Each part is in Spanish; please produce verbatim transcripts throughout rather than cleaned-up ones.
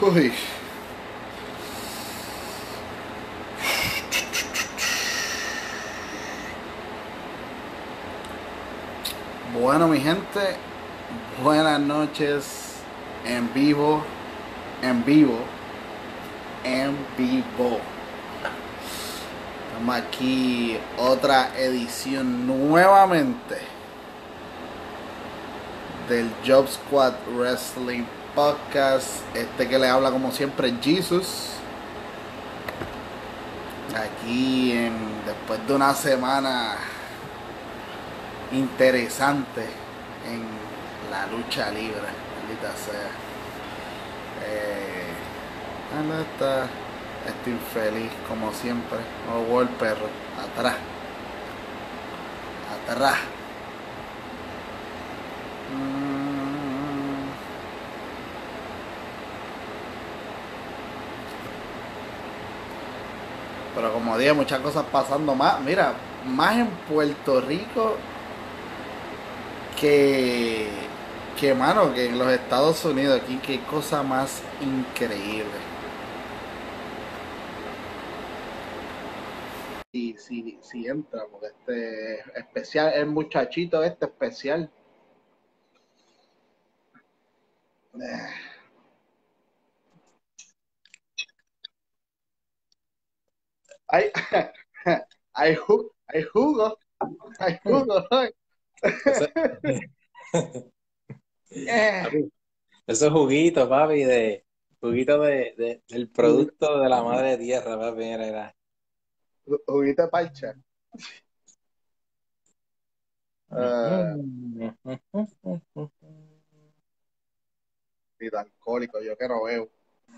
Uy, bueno mi gente, buenas noches en vivo, en vivo, en vivo. Estamos aquí, otra edición nuevamente del Job Squad Wrestling Podcast. Este que le habla como siempre es Jesus. Aquí en, después de una semana interesante en la lucha libre, maldita sea. Eh, ¿Dónde está este infeliz? Como siempre, no hubo el perro, atrás, atrás. Mm. Pero como dije, muchas cosas pasando más. Mira, más en Puerto Rico que, que mano, que en los Estados Unidos. Aquí, qué cosa más increíble. Sí, sí, sí entra, porque este especial, el muchachito este especial. Eh. Hay, hay, ju- hay jugo, hay jugo. Ese, Eh. papi, esos juguitos, papi, de juguito de, de- del producto de la madre tierra, papi, mira, era. Juguito de parcha. Uh, vida alcohólico, yo que no veo.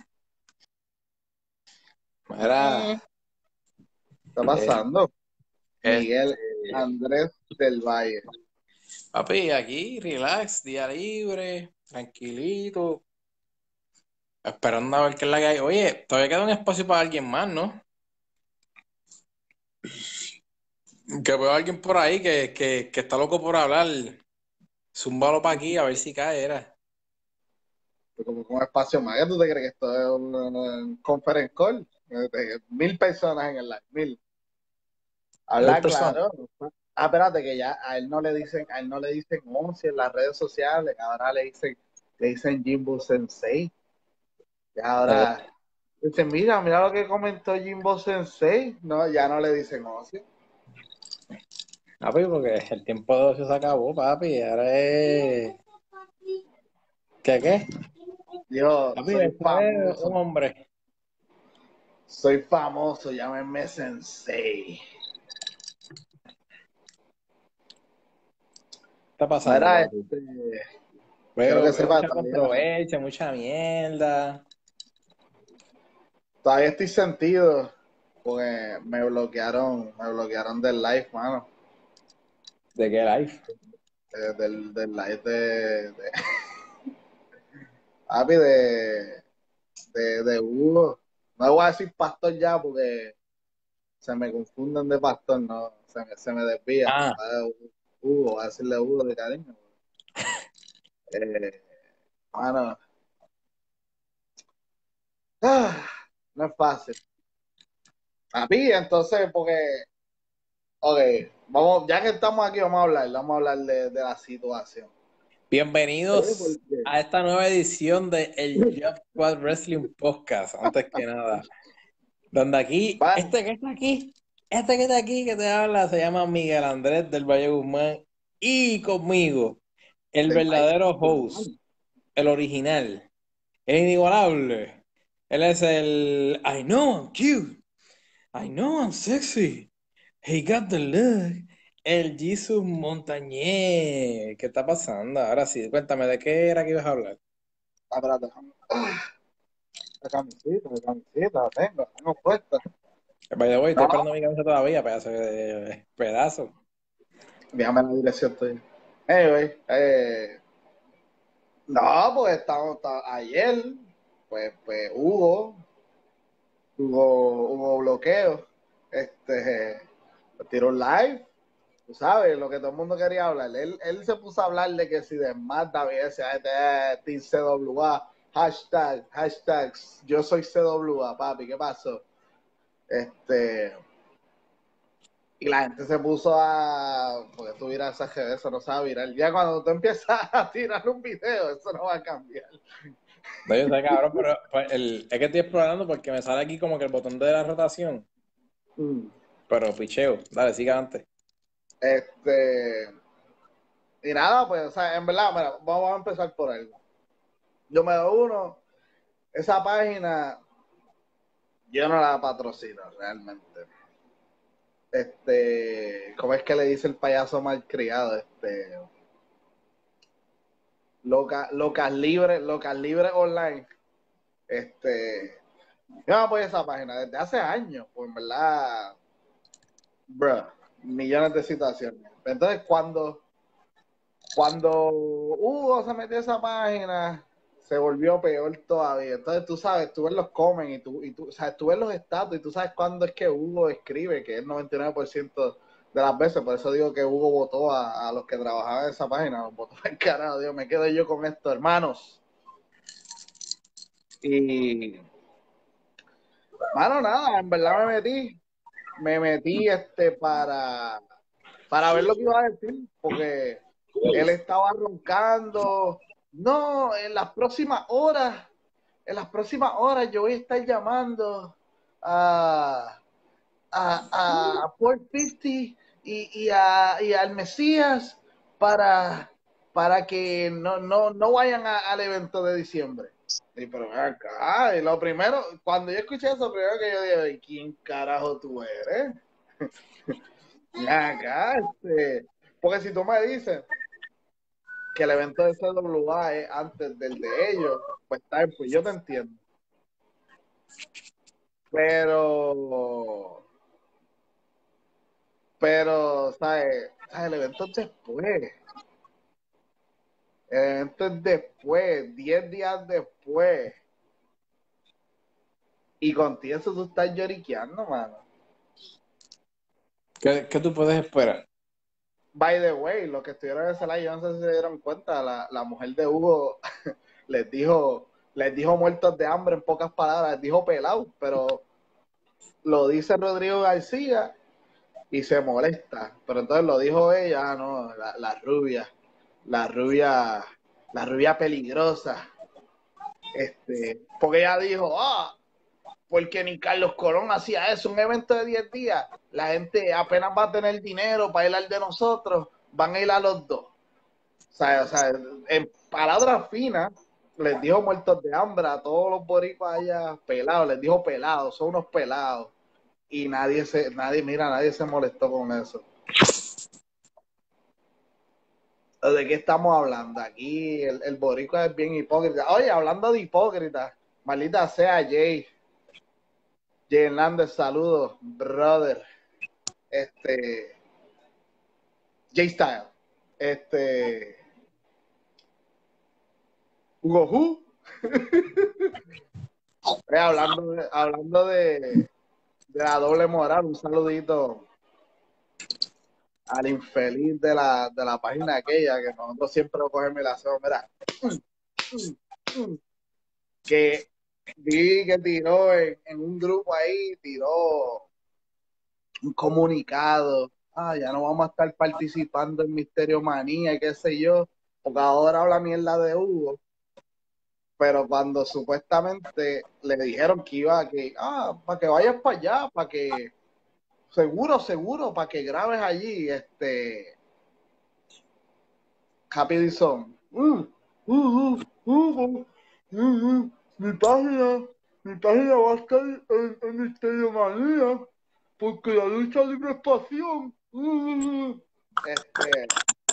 Mira, ¿Qué está eh, pasando? Miguel este, Andrés del Valle. papi, aquí, relax, día libre, tranquilito, esperando a ver qué es la que hay. Oye, todavía queda un espacio para alguien más, ¿no? Que veo a alguien por ahí que, que, que está loco por hablar. Zúmbalo para aquí, a ver si cae, era. Como un espacio más. ¿Qué tú te crees que esto es un, un conference call? Eh, Mil personas en el live, mil. Mil Habla personas. claro. Ah, espérate, que ya a él no le dicen, a él no le dicen once en las redes sociales, ahora le dicen, le dicen Jimbo Sensei. Y Eh, ahora dicen, mira, mira lo que comentó Jimbo Sensei. No, ya no le dicen once. papi, porque el tiempo de ocio se acabó, papi, ahora es... ¿Qué qué? Yo Papi, soy eso es famoso, un hombre. soy famoso, llámenme Sensei. ¿Qué está pasando, Mira, papi? este, quiero Veo, que veo sepa, mucha todavía, controversia, mucha mierda. todavía estoy sentido, porque me bloquearon, me bloquearon del live, mano. ¿De qué live? Eh, del, del live de, de, papi, de, de, de Hugo. No voy a decir pastor ya porque se me confunden de pastor, no, se me, se me desvía. Ah, Ah, Hugo, voy a decirle Hugo de cariño. Eh, mano, ah, no es fácil. Papi, entonces, porque, ok, vamos, ya que estamos aquí, vamos a hablar, vamos a hablar de, de la situación. Oye, bienvenidos porque, a esta nueva edición de el Job Squad Wrestling Podcast, antes que nada. Donde aquí, va, este que está aquí, este que está aquí que te habla se llama Miguel Andrés del Valle Guzmán y conmigo, el del país. verdadero host, el original, el inigualable. Él es el I know I'm cute, I know I'm sexy, he got the look, el Jesus Montañez. ¿Qué está pasando? Ahora sí, cuéntame, ¿de qué era que ibas a hablar? Ah, espérate, ah, la camiseta, la camiseta, la tengo, la tengo puesta. By the way, estoy No, esperando mi camisa todavía, pedazo de pedazo. déjame la dirección tuya. Anyway, eh, no, pues estamos, está- ayer, pues, pues hubo, hubo, hubo bloqueo. Este, tiró un live, tú sabes, lo que todo el mundo quería hablar. Él, él se puso a hablar de que si de Magda, B S, Team C W A, hashtag, hashtags, yo soy C W A, papi, ¿qué pasó? Este, y la gente se puso a, porque tú miras esa G, eso no se va a virar. Ya cuando tú empiezas a tirar un video, eso no va a cambiar. No, yo sé, cabrón, pero pues, el, es que estoy explorando porque me sale aquí como que el botón de la rotación. Mm. Pero picheo, dale, siga antes. Este, y nada, pues, o sea, en verdad, mira, vamos a empezar por algo. Yo me doy uno, esa página, yo no la patrocino realmente. Este, ¿cómo es que le dice el payaso malcriado? Este, Loca, Locas Libres, Locas Libres Online. Este, yo no apoyo esa página desde hace años, pues en verdad, bro, millones de situaciones. Entonces, cuando, cuando Hugo se metió a esa página, se volvió peor todavía. Entonces, tú sabes, tú ves los comments y tú, y tú, o sea, tú ves los estatus y tú sabes cuándo es que Hugo escribe, que es el noventa y nueve por ciento de las veces. Por eso digo que Hugo votó a, a los que trabajaban en esa página, los votó el carajo, Dios, me quedo yo con esto, hermanos. Y, mano, nada, en verdad me metí, me metí este para, para ver lo que iba a decir, porque él estaba roncando. No, en las próximas horas, en las próximas horas yo voy a estar llamando a, a, a Port cincuenta y, y, a, y al Mesías para, para que no, no, no vayan a, al evento de diciembre. Y pero acá, y lo primero, cuando yo escuché eso, primero que yo dije, ¿quién carajo tú eres? Acá, este, porque si tú me dices que el evento de C W A es antes del de ellos, pues está bien, pues yo te entiendo. Pero, pero, ¿sabes? ¿Sabes? El evento es después. El evento es después, diez días después. Y contigo eso tú estás lloriqueando, mano. ¿Qué, qué tú puedes esperar? By the way, los que estuvieron en ese live, yo no sé si se dieron cuenta, la, la mujer de Hugo les dijo, les dijo muertos de hambre en pocas palabras, les dijo pelado, pero lo dice Rodrigo García y se molesta. Pero entonces lo dijo ella, ah, no, la, la rubia, la rubia, la rubia peligrosa. Este, porque ella dijo, ah, porque ni Carlos Colón hacía eso, un evento de diez días, la gente apenas va a tener dinero para ir al de nosotros, van a ir a los dos. O sea, o sea, en palabras finas, les dijo muertos de hambre a todos los boricuas allá, pelados, les dijo pelados, son unos pelados. Y nadie se, nadie, mira, nadie se molestó con eso. ¿De qué estamos hablando? Aquí el, el boricua es bien hipócrita. Oye, hablando de hipócrita, maldita sea Jay. Jay Hernández, saludos, brother. Este, Jay Style. Este, Hugo Who. eh, hablando de, hablando de, de la doble moral, un saludito al infeliz de la, de la página aquella, que nosotros siempre lo cogemos y la hacemos, mira, que vi que tiró en, en un grupo ahí, tiró un comunicado, ah, ya no vamos a estar participando en Misterio Manía y qué sé yo, porque ahora habla mierda de Hugo, pero cuando supuestamente le dijeron que iba, que, ah, para que vayas para allá, para que, seguro, seguro, para que grabes allí, este, Happy Dison, uh, uh, uh, uh, uh, uh, mi página, mi página va a estar en, en Misterio Manía, porque la lucha libre es pasión. Uh, este,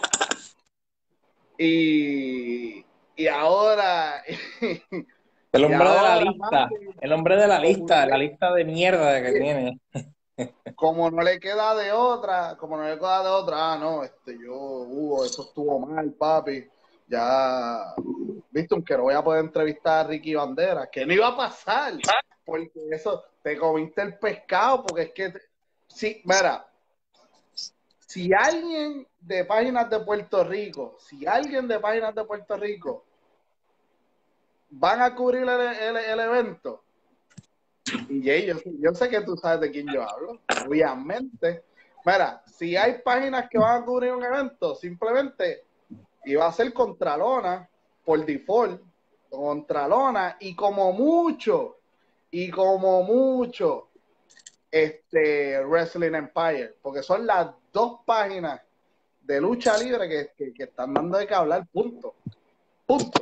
y, y ahora, El y hombre de la ahora, lista, papi, el hombre de la como lista, no la le, lista de mierda que oye, tiene. como no le queda de otra, como no le queda de otra, ah, no, este, yo, Hugo, eso estuvo mal, papi. Ya, viste, aunque no voy a poder entrevistar a Ricky Bandera, que no iba a pasar, porque eso, te comiste el pescado, porque es que, sí, mira, si alguien de Páginas de Puerto Rico, si alguien de Páginas de Puerto Rico van a cubrir el, el, el evento. Y Jay, yo, yo sé que tú sabes de quién yo hablo, obviamente. Mira, si hay páginas que van a cubrir un evento, simplemente iba a ser Contralona por default, Contralona, y como mucho, y como mucho, este Wrestling Empire, porque son las dos páginas de lucha libre que, que, que están dando de qué hablar, punto. Punto.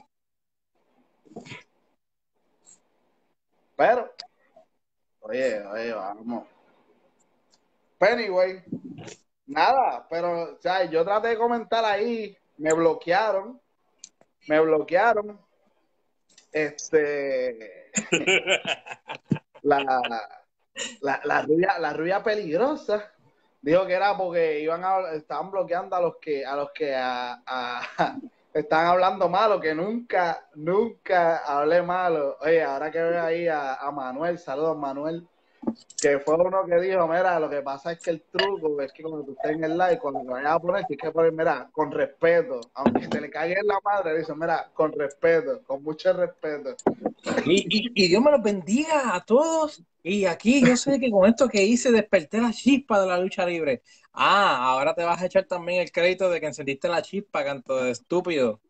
Pero, oye, oye, vamos. Pero anyway, nada, pero, o sea, yo traté de comentar ahí, me bloquearon, me bloquearon, este, la, la, la rubia, la rubia peligrosa, dijo que era porque iban a, estaban bloqueando a los que, a los que a, a, están hablando malo, que nunca, nunca hablé malo. Oye, ahora que veo ahí a, a Manuel, saludos Manuel, que fue uno que dijo, mira, lo que pasa es que el truco es que cuando tú estés en el live, cuando te vayas a poner, tienes que poner, mira, con respeto, aunque te le caiga en la madre, dice, mira, con respeto, con mucho respeto. Y, y, y Dios me los bendiga a todos. Y aquí yo sé que con esto que hice desperté la chispa de la lucha libre. Ah, ahora te vas a echar también el crédito de que encendiste la chispa, canto de estúpido.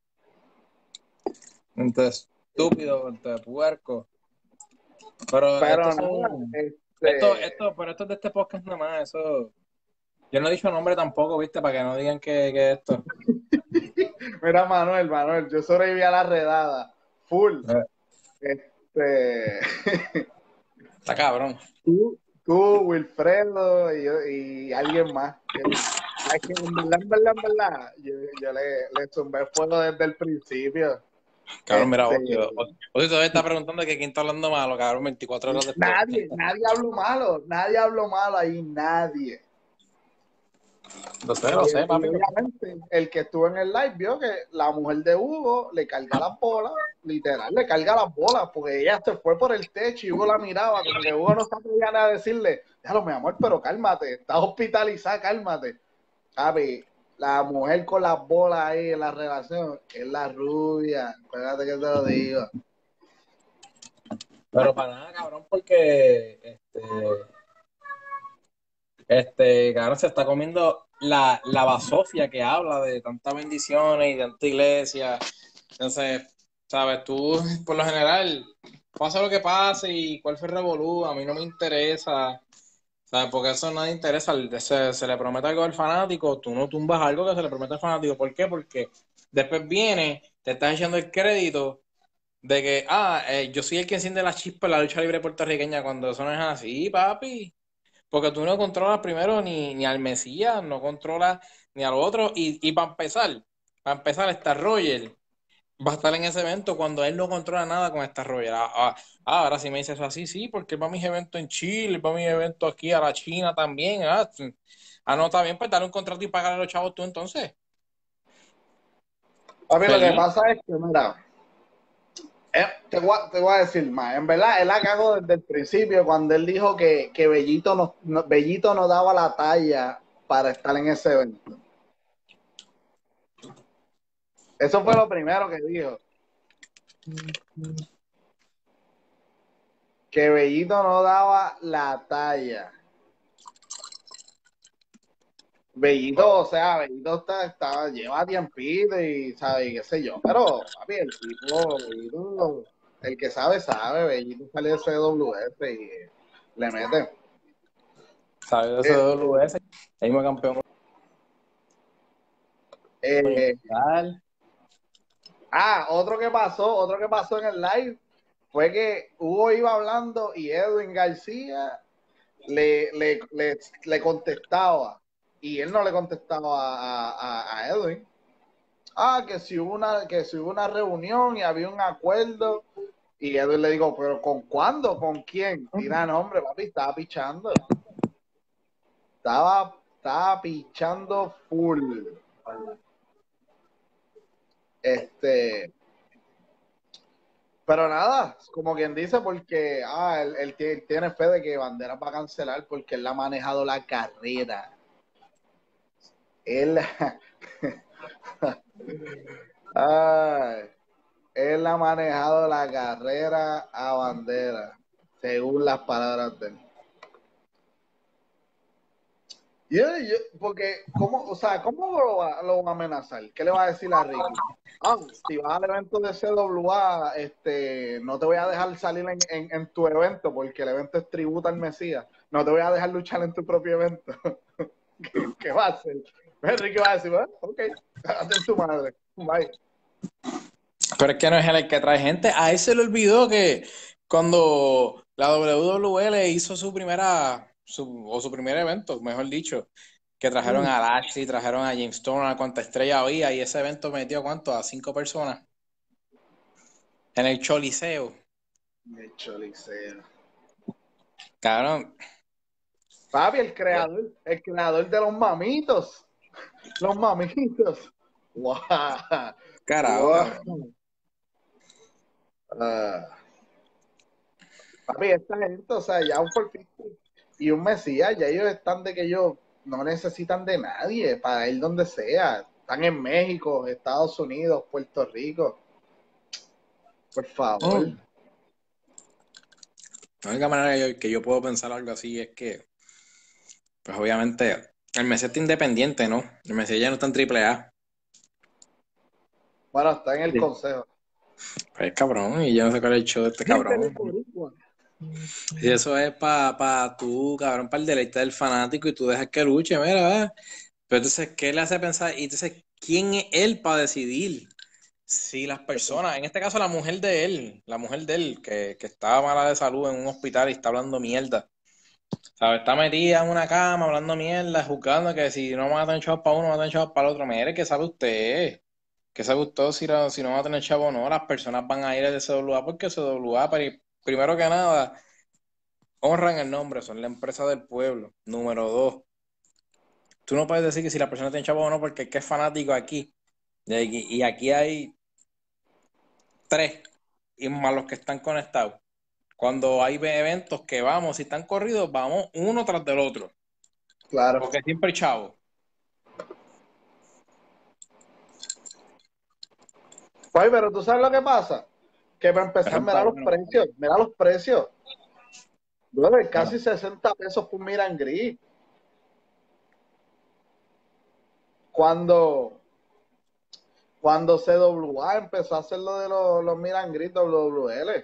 Entonces, estúpido, canto de puerco. Pero, Pero estos nada, son. Esto, este... esto, pero esto es de este podcast nada más. Eso. Yo no he dicho nombre tampoco, ¿viste? Para que no digan que, que esto. Mira, Manuel, Manuel, yo sobreviví a la redada, full. Eh. Este, Está cabrón. tú, tú, Wilfredo y, y alguien más. Que, es que en verdad, en verdad, en verdad, yo, yo le, le zumbé fuego desde el principio. Cabrón, mira, Este, Ocio. Ocio todavía está preguntando que quién está hablando malo, cabrón, veinticuatro horas después. nadie, nadie habló malo, nadie habló malo ahí, nadie. Lo sé, lo Y, sé, y papi. obviamente el que estuvo en el live vio que la mujer de Hugo le carga las bolas, literal, le carga las bolas, porque ella se fue por el techo y Hugo la miraba, como que Hugo no se atrevía a decirle, déjalo, mi amor, pero cálmate, estás hospitalizada, cálmate. Papi, la mujer con las bolas ahí en la relación es la rubia, espérate que te lo digo. Pero para nada, cabrón, porque este, este, cabrón, se está comiendo la, la basofia que habla de tantas bendiciones y de tanta iglesia. Entonces, sabes, tú, por lo general, pasa lo que pase y cuál fue el revolú, a mí no me interesa, ¿sabes? Porque eso no le interesa. Se, se le promete algo al fanático, tú no tumbas algo que se le promete al fanático. ¿Por qué? Porque después viene, te estás echando el crédito de que, ah, eh, yo soy el que enciende la chispa en la lucha libre puertorriqueña, cuando eso no es así, papi. Porque tú no controlas primero ni, ni al Mesías, no controlas ni al otro. Y, y para empezar, para empezar, está Roger. Va a estar en ese evento cuando él no controla nada con esta Roger. Ah, ah, ah, ahora si me dices así, sí, porque él va a mis eventos en Chile, va a mis eventos aquí a la China también. Ah, ah no, está bien, pues dale un contrato y pagarle a los chavos tú entonces. Papi, lo que Feliz. pasa es que, mira, Eh, te, voy a, te voy a decir más. En verdad, él la cagó desde el principio cuando él dijo que, que Bellito, no, no, Bellito no daba la talla para estar en ese evento. Eso fue lo primero que dijo. Que Bellito no daba la talla. Bellito, o sea, Bellito está, está, lleva tiempito y sabe, qué sé yo. Pero, papi, el tipo, Bellito, el que sabe, sabe. Bellito salió de C W S y le mete. ¿Sabes? De ese Este, W S, el mismo campeón eh, universal. Ah, otro que pasó, otro que pasó en el live fue que Hugo iba hablando y Edwin García le, le, le, le contestaba y él no le contestaba a, a, a Edwin. Ah, que si hubo una, que si hubo una reunión y había un acuerdo y Edwin le dijo, pero ¿con cuándo? ¿Con quién? Tira nombre, papi, estaba pichando. Estaba, estaba pichando full. Este, Pero nada, como quien dice, porque ah, él, él tiene, tiene fe de que Banderas va a cancelar porque él ha manejado la carrera. Él. Ay, él ha manejado la carrera a bandera, según las palabras de él. Yo, yo, porque, ¿cómo, o sea, ¿cómo lo va, lo va a amenazar? ¿Qué le va a decir a Ricky? Ah, si vas al evento de C W A, este, no te voy a dejar salir en, en, en tu evento, porque el evento es tributo al Mesías. No te voy a dejar luchar en tu propio evento. ¿Qué, ¿Qué va a hacer? Ricky va a decir, bueno, ok, hazte en tu madre. Bye. Pero es que no es él el que trae gente. A él se le olvidó que cuando la W W E le hizo su primera, su, o su primer evento, mejor dicho, que trajeron Mm. a Lashley, trajeron a James Storm, a cuánta estrella había, y ese evento metió ¿cuánto? A cinco personas en el Choliseo. De choliceo. Cabrón. Papi, el creador, el creador de los mamitos. Los mamitos. Wow. Carajo, Wow. cabrón. Uh, papi, esta gente, o sea, ya un forfista y un Mesías, ya ellos están de que ellos no necesitan de nadie para ir donde sea. Están en México, Estados Unidos, Puerto Rico. Por favor. Oh. La única manera que yo, que yo puedo pensar algo así es que, pues obviamente, el Mesías está independiente, ¿no? El Mesías ya no está en triple A. Bueno, está en el Sí. consejo. Pues cabrón, y yo no sé cuál es el show de este cabrón. Y eso es para pa tú, cabrón, para el deleite del fanático y tú dejas que luche, mira, ¿verdad? Pero entonces, ¿qué le hace pensar? Y entonces, ¿quién es él para decidir? Si las personas, en este caso la mujer de él, la mujer de él, que, que estaba mala de salud en un hospital y está hablando mierda, ¿sabes? Está metida en una cama hablando mierda, juzgando que si no van a tener chavos para uno, van a tener chavos para el otro. Mire, ¿qué sabe usted? ¿Qué sabe usted si, la- si no van a tener chavos o no? Las personas van a ir a C W A porque C W A, pero primero que nada honran el nombre, son la empresa del pueblo. Número dos, tú no puedes decir que si la persona tiene chavo o no, porque es que es fanático aquí. Y aquí, y aquí hay tres, y más los que están conectados. Cuando hay eventos que vamos, si están corridos, vamos uno tras del otro. Claro. Porque siempre hay chavo. Oye, pero tú sabes lo que pasa. Que para empezar, Pero mira está los bueno. precios. Mira los precios. Brother, Bueno, casi sesenta pesos por Miran Gris. Cuando, cuando C W A empezó a hacer lo de los, los Miran Gris W W L.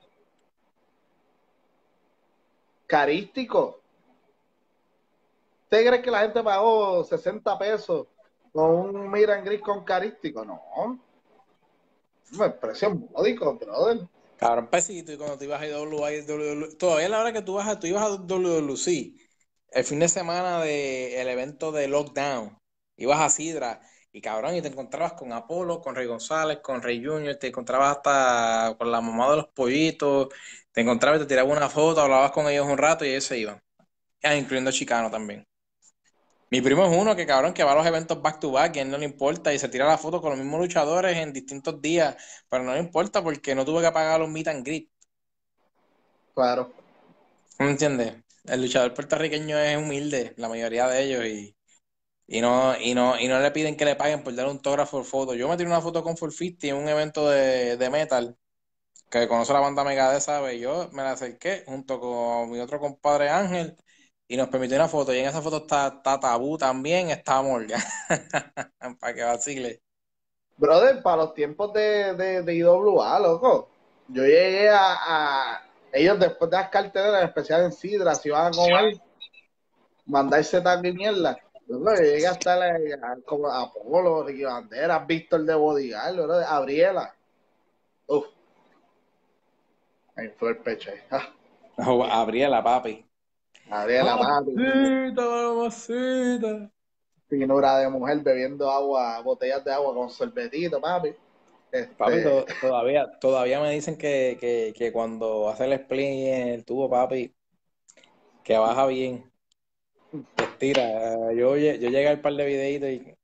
Carístico. ¿Usted cree que la gente pagó sesenta pesos con un Miran Gris con carístico? No. Me precio módico, brother. cabrón, pesito, y cuando tú ibas a W A y W W E, todavía a la hora que tú, vas a, tú ibas a W W C, el fin de semana del evento de Lockdown, ibas a Sidra, y cabrón, y te encontrabas con Apolo, con Rey González, con Rey Junior, te encontrabas hasta con la mamá de los pollitos, te encontrabas y te tirabas una foto, hablabas con ellos un rato y ellos se iban. Ah, incluyendo Chicano también. Mi primo es uno que cabrón que va a los eventos back to back y a él no le importa y se tira la foto con los mismos luchadores en distintos días, pero no le importa porque no tuve que pagar los meet and greet. Claro. ¿No me entiendes? El luchador puertorriqueño es humilde, la mayoría de ellos, y, y no, y no, y no le piden que le paguen por dar un autógrafo o foto. Yo me tiré una foto con cuatrocientos cincuenta en un evento de, de metal, que conoce la banda Megadeth, ¿sabes? Yo me la acerqué junto con mi otro compadre Ángel y nos permitió una foto. Y en esa foto está, está Tabú también, está Morgan. Para que vacile. Brother, para los tiempos de, de, de I W A, loco. Yo llegué a, a ellos después de las carteleras, en especial en Sidra, si iban a comer, mandarse tal y mierda. Yo llegué hasta la, a, como Apolo, Ricky Banderas, Víctor de Bodyguard, bro, Gabriela. Uf, ahí fue el pecho ahí. Ah, No, Gabriela, papi. Gabriela, papi. Mamacita, mamacita. Finura de mujer bebiendo agua, botellas de agua con sorbetito, papi. Papi, Este, to- todavía, todavía me dicen que, que, que cuando hace el split en el tubo, papi, que baja bien, que estira. Yo, lle- yo llegué al par de videitos y.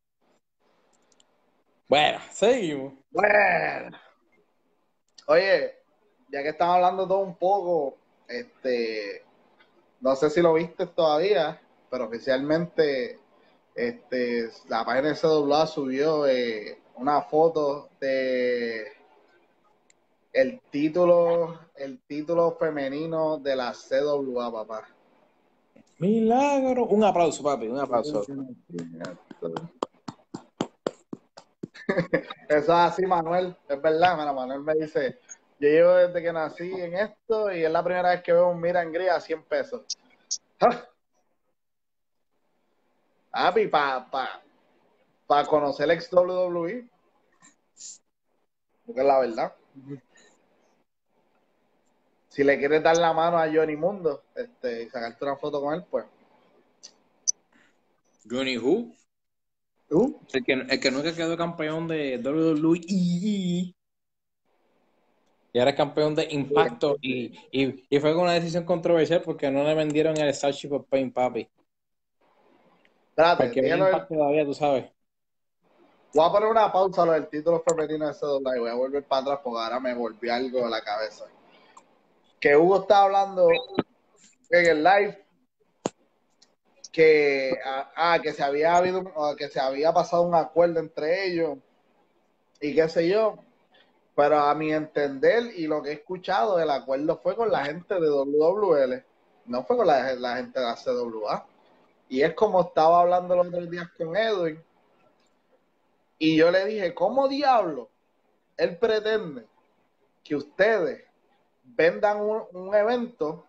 Bueno, seguimos. bueno. Oye, ya que estamos hablando todo un poco, este, no sé si lo viste todavía, pero oficialmente este, la página de C W A subió eh, una foto de el título, el título femenino de la C W A, papá. Milagro. Un aplauso, papi, un aplauso. Eso es así, Manuel, es verdad, mira, Manuel me dice, yo llevo desde que nací en esto y es la primera vez que veo un Miran Gris a cien pesos. Papi, para pa, pa conocer el ex W W E, porque es la verdad. Si le quieres dar la mano a Johnny Mundo este, y sacarte una foto con él, pues. Johnny Who? ¿Tú? El que, el que nunca quedó campeón de W W E y ahora es campeón de Impacto y, y, y fue con una decisión controversial porque no le vendieron el Starship of Pain, papi. Espérate, Porque el dígalo. Impacto todavía, tú sabes. Voy a poner una pausa a lo del título femenino de C W y voy a volver para atrás porque ahora me volvió algo a la cabeza. Que Hugo estaba hablando en el live que, ah, que se había habido, que se había pasado un acuerdo entre ellos y qué sé yo, pero a mi entender y lo que he escuchado, el acuerdo fue con la gente de W W L, no fue con la, la gente de la C W A. Y es como estaba hablando los otros días con Edwin, y yo le dije, ¿cómo diablo él pretende que ustedes vendan un, un evento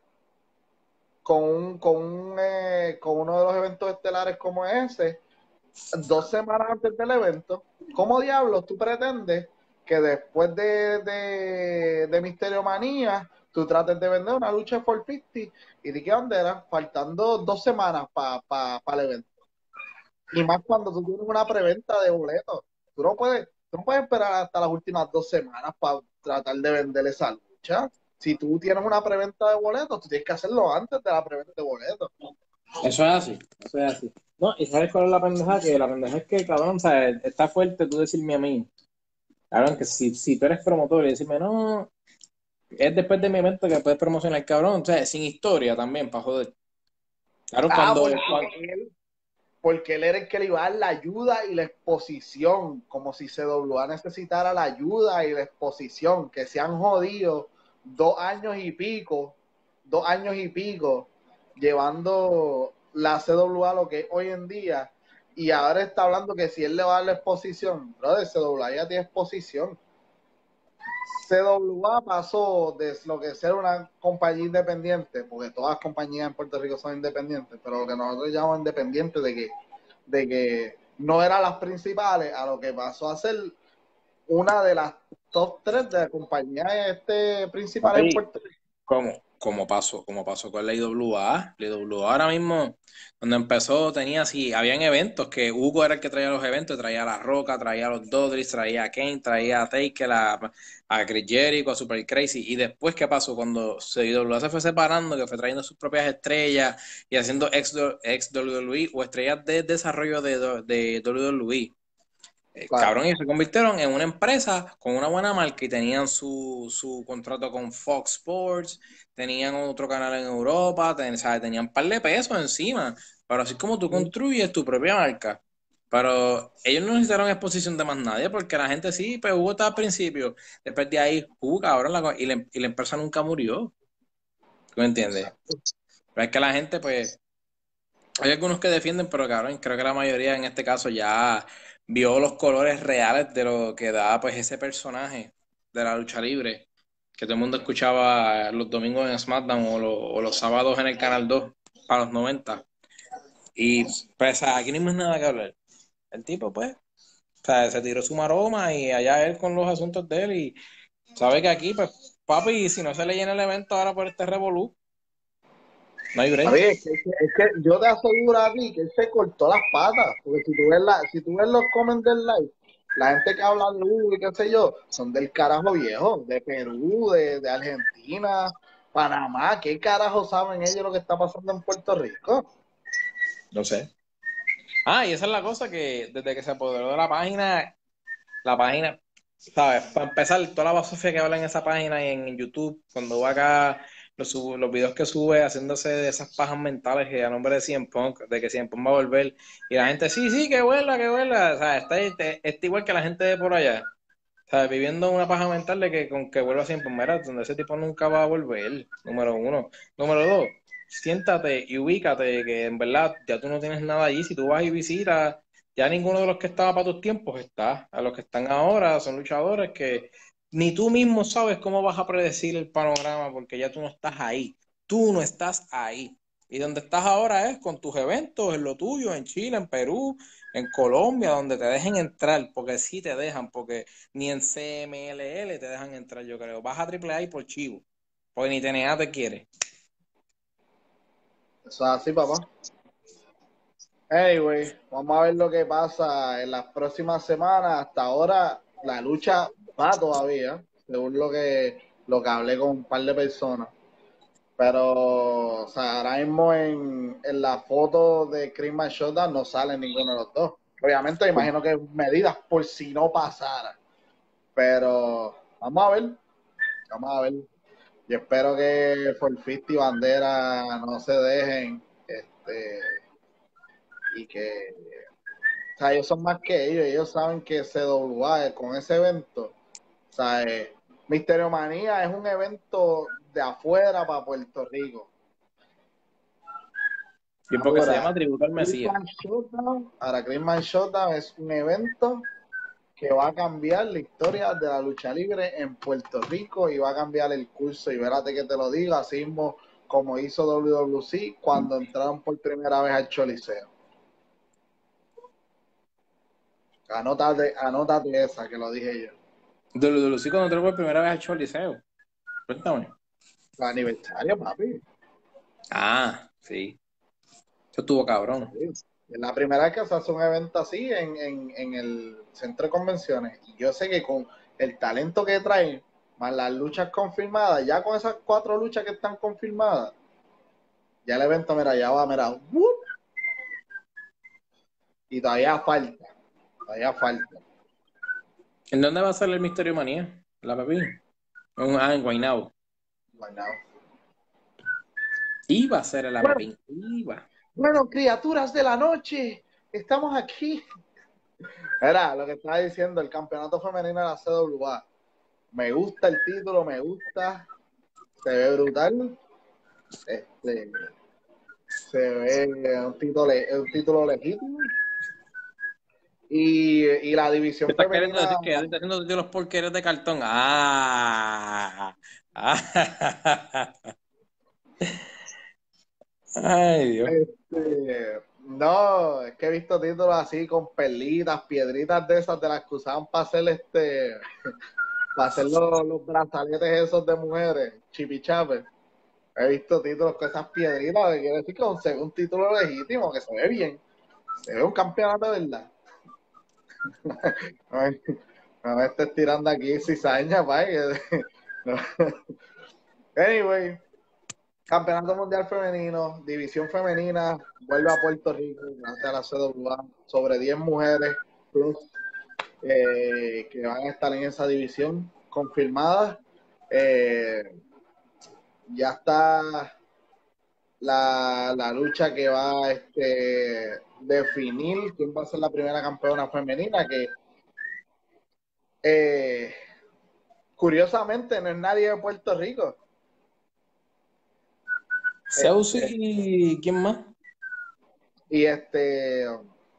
con, un, con, un, eh, con uno de los eventos estelares como ese, dos semanas antes del evento? ¿Cómo diablos tú pretendes que después de, de, de Misterio Manía tú trates de vender una lucha por cincuenta y de qué bandera faltando dos semanas para pa, pa el evento? Y más cuando tú tienes una preventa de boletos. Tú no puedes, tú no puedes esperar hasta las últimas dos semanas para tratar de vender esa lucha. Si tú tienes una preventa de boletos, tú tienes que hacerlo antes de la preventa de boletos. Eso es así, eso es así. No, y ¿sabes cuál es la pendeja? Que la pendeja es que, cabrón, o sea, está fuerte tú decirme a mí, cabrón, que si, si tú eres promotor y decirme, no, es después de mi evento que puedes promocionar, cabrón, o sea, sin historia también, para joder. Claro, Ah, cuando, porque cuando él, porque él era el que le iba a dar la ayuda y la exposición, como si C W A necesitara la ayuda y la exposición, que se han jodido dos años y pico, dos años y pico, llevando la C W A a lo que es hoy en día, y ahora está hablando que si él le va a dar la exposición, brother, C W A ya tiene exposición. C W A pasó de lo que ser una compañía independiente, porque todas las compañías en Puerto Rico son independientes, pero lo que nosotros llamamos independiente de que, de que no eran las principales, a lo que pasó a ser una de las top tres de las compañías este, principales en papi, Puerto Rico. como, como pasó, como pasó con la I W A, la I W A ahora mismo, cuando empezó, tenía así, habían eventos que Hugo era el que traía los eventos, traía a La Roca, traía a los Dodgers, traía a Kane, traía a Taker, a, a Chris Jericho, a Super Crazy, y después, ¿qué pasó? Cuando I W A se fue separando, que fue trayendo sus propias estrellas y haciendo ex, ex W W E o estrellas de desarrollo de, de W W E. Eh, Claro. cabrón, y se convirtieron en una empresa con una buena marca y tenían su, su contrato con Fox Sports, tenían otro canal en Europa, ten, ¿sabes? Tenían un par de pesos encima. Pero así como tú construyes tu propia marca. Pero ellos no necesitaron exposición de más nadie porque la gente sí, pues Hugo estaba al principio. Después de ahí, Hugo, cabrón, la, y, la, y la empresa nunca murió. ¿Tú me entiendes? Exacto. Pero es que la gente, pues, hay algunos que defienden, pero cabrón, creo que la mayoría en este caso ya vio los colores reales de lo que da pues ese personaje de la lucha libre, que todo el mundo escuchaba los domingos en SmackDown o, lo- o los sábados en el Canal dos para los noventa. Y pues aquí no hay más nada que hablar. El tipo pues, o sea, se tiró su maroma y allá él con los asuntos de él y sabe que aquí pues, papi, si no se le llena el evento ahora por este revolú, no hay A break. ver, es que, es que yo te aseguro a ti que él se cortó las patas, porque si tú ves, la, si tú ves los comments del live, la gente que habla de Hugo y qué sé yo, son del carajo viejo, de Perú, de, de Argentina, Panamá. ¿Qué carajo saben ellos lo que está pasando en Puerto Rico? No sé. Ah, y esa es la cosa que desde que se apoderó de la página, la página, ¿sabes? Para empezar, toda la basofia que habla en esa página y en YouTube, cuando va acá, los, sub- los videos que sube haciéndose de esas pajas mentales que a nombre de C M Punk, de que C M Punk va a volver, y la gente, sí, sí, que vuela, que vuela, o sea, está, está, está igual que la gente de por allá. O sea, viviendo una paja mental de que con que vuelva siempre, mira, donde ese tipo nunca va a volver, número uno. Número dos, siéntate y ubícate que en verdad ya tú no tienes nada allí. Si tú vas y visitas, ya ninguno de los que estaba para tus tiempos está. A los que están ahora son luchadores que ni tú mismo sabes cómo vas a predecir el panorama porque ya tú no estás ahí. Tú no estás ahí. Y donde estás ahora es con tus eventos, en lo tuyo, en Chile, en Perú, en Colombia, donde te dejen entrar, porque sí te dejan, porque ni en C M L L te dejan entrar, yo creo. Vas a Triple A y por chivo, porque ni T N A te quiere. Eso es así, papá. Anyway, vamos a ver lo que pasa en las próximas semanas. Hasta ahora la lucha va todavía, según lo que, lo que hablé con un par de personas. Pero, o sea, ahora mismo en, en la foto de Chris Shota no sale ninguno de los dos. Obviamente, imagino que medidas por si no pasara. Pero vamos a ver, vamos a ver. Yo espero que Forfist y Bandera no se dejen, este, y que, o sea, ellos son más que ellos, ellos saben que C W A con ese evento, o sea, eh, Misterio Manía es un evento de afuera para Puerto Rico. Y porque se Ahora, llama Tributo al Mesías. Showdown, ahora Christmas Showdown es un evento que va a cambiar la historia de la lucha libre en Puerto Rico y va a cambiar el curso. Y verate que te lo digo, así mismo como hizo W W C cuando entraron por primera vez al Choliseo. Anótate, anótate esa que lo dije yo. W W C cuando entró por primera vez al Choliseo. Cuéntame. El aniversario, papi. Ah, sí. Eso estuvo cabrón. Sí. Es la primera vez que se hace un evento así en, en, en el centro de convenciones. Y yo sé que con el talento que traen, más las luchas confirmadas, ya con esas cuatro luchas que están confirmadas, ya el evento, mira, ya va, mira, ¡wup! Y todavía falta, todavía falta. ¿En dónde va a ser el Misterio Manía? La papi. Ah, en Guaynabo. Bueno, Iba a ser el bueno, Apepín. Iba. bueno, criaturas de la noche, estamos aquí. Era lo que estaba diciendo, el campeonato femenino de la C W A. Me gusta el título, me gusta, se ve brutal. Este, se ve un título, un título legítimo. Y, y la división ¿Estás queriendo femenina, decir que estás haciendo de los porqueros de cartón? Ah. Ah. Ay, Dios. este, no, es que he visto títulos así con perlitas, piedritas de esas de las que usaban para hacer este, para hacer los, los brazaletes esos de mujeres, chipichapes. He visto títulos con esas piedritas, que quiere decir que es un, un título legítimo, que se ve bien, se ve un campeonato de verdad. Ay, no me estés tirando aquí cizaña, pa. No. Anyway, Campeonato Mundial Femenino, División Femenina, vuelve a Puerto Rico, gracias a la C W A, sobre diez mujeres plus eh, que van a estar en esa división confirmadas. Eh, ya está la, la lucha que va a este, definir quién va a ser la primera campeona femenina, que eh, curiosamente no es nadie de Puerto Rico. Zeus Este, y ¿quién más? y este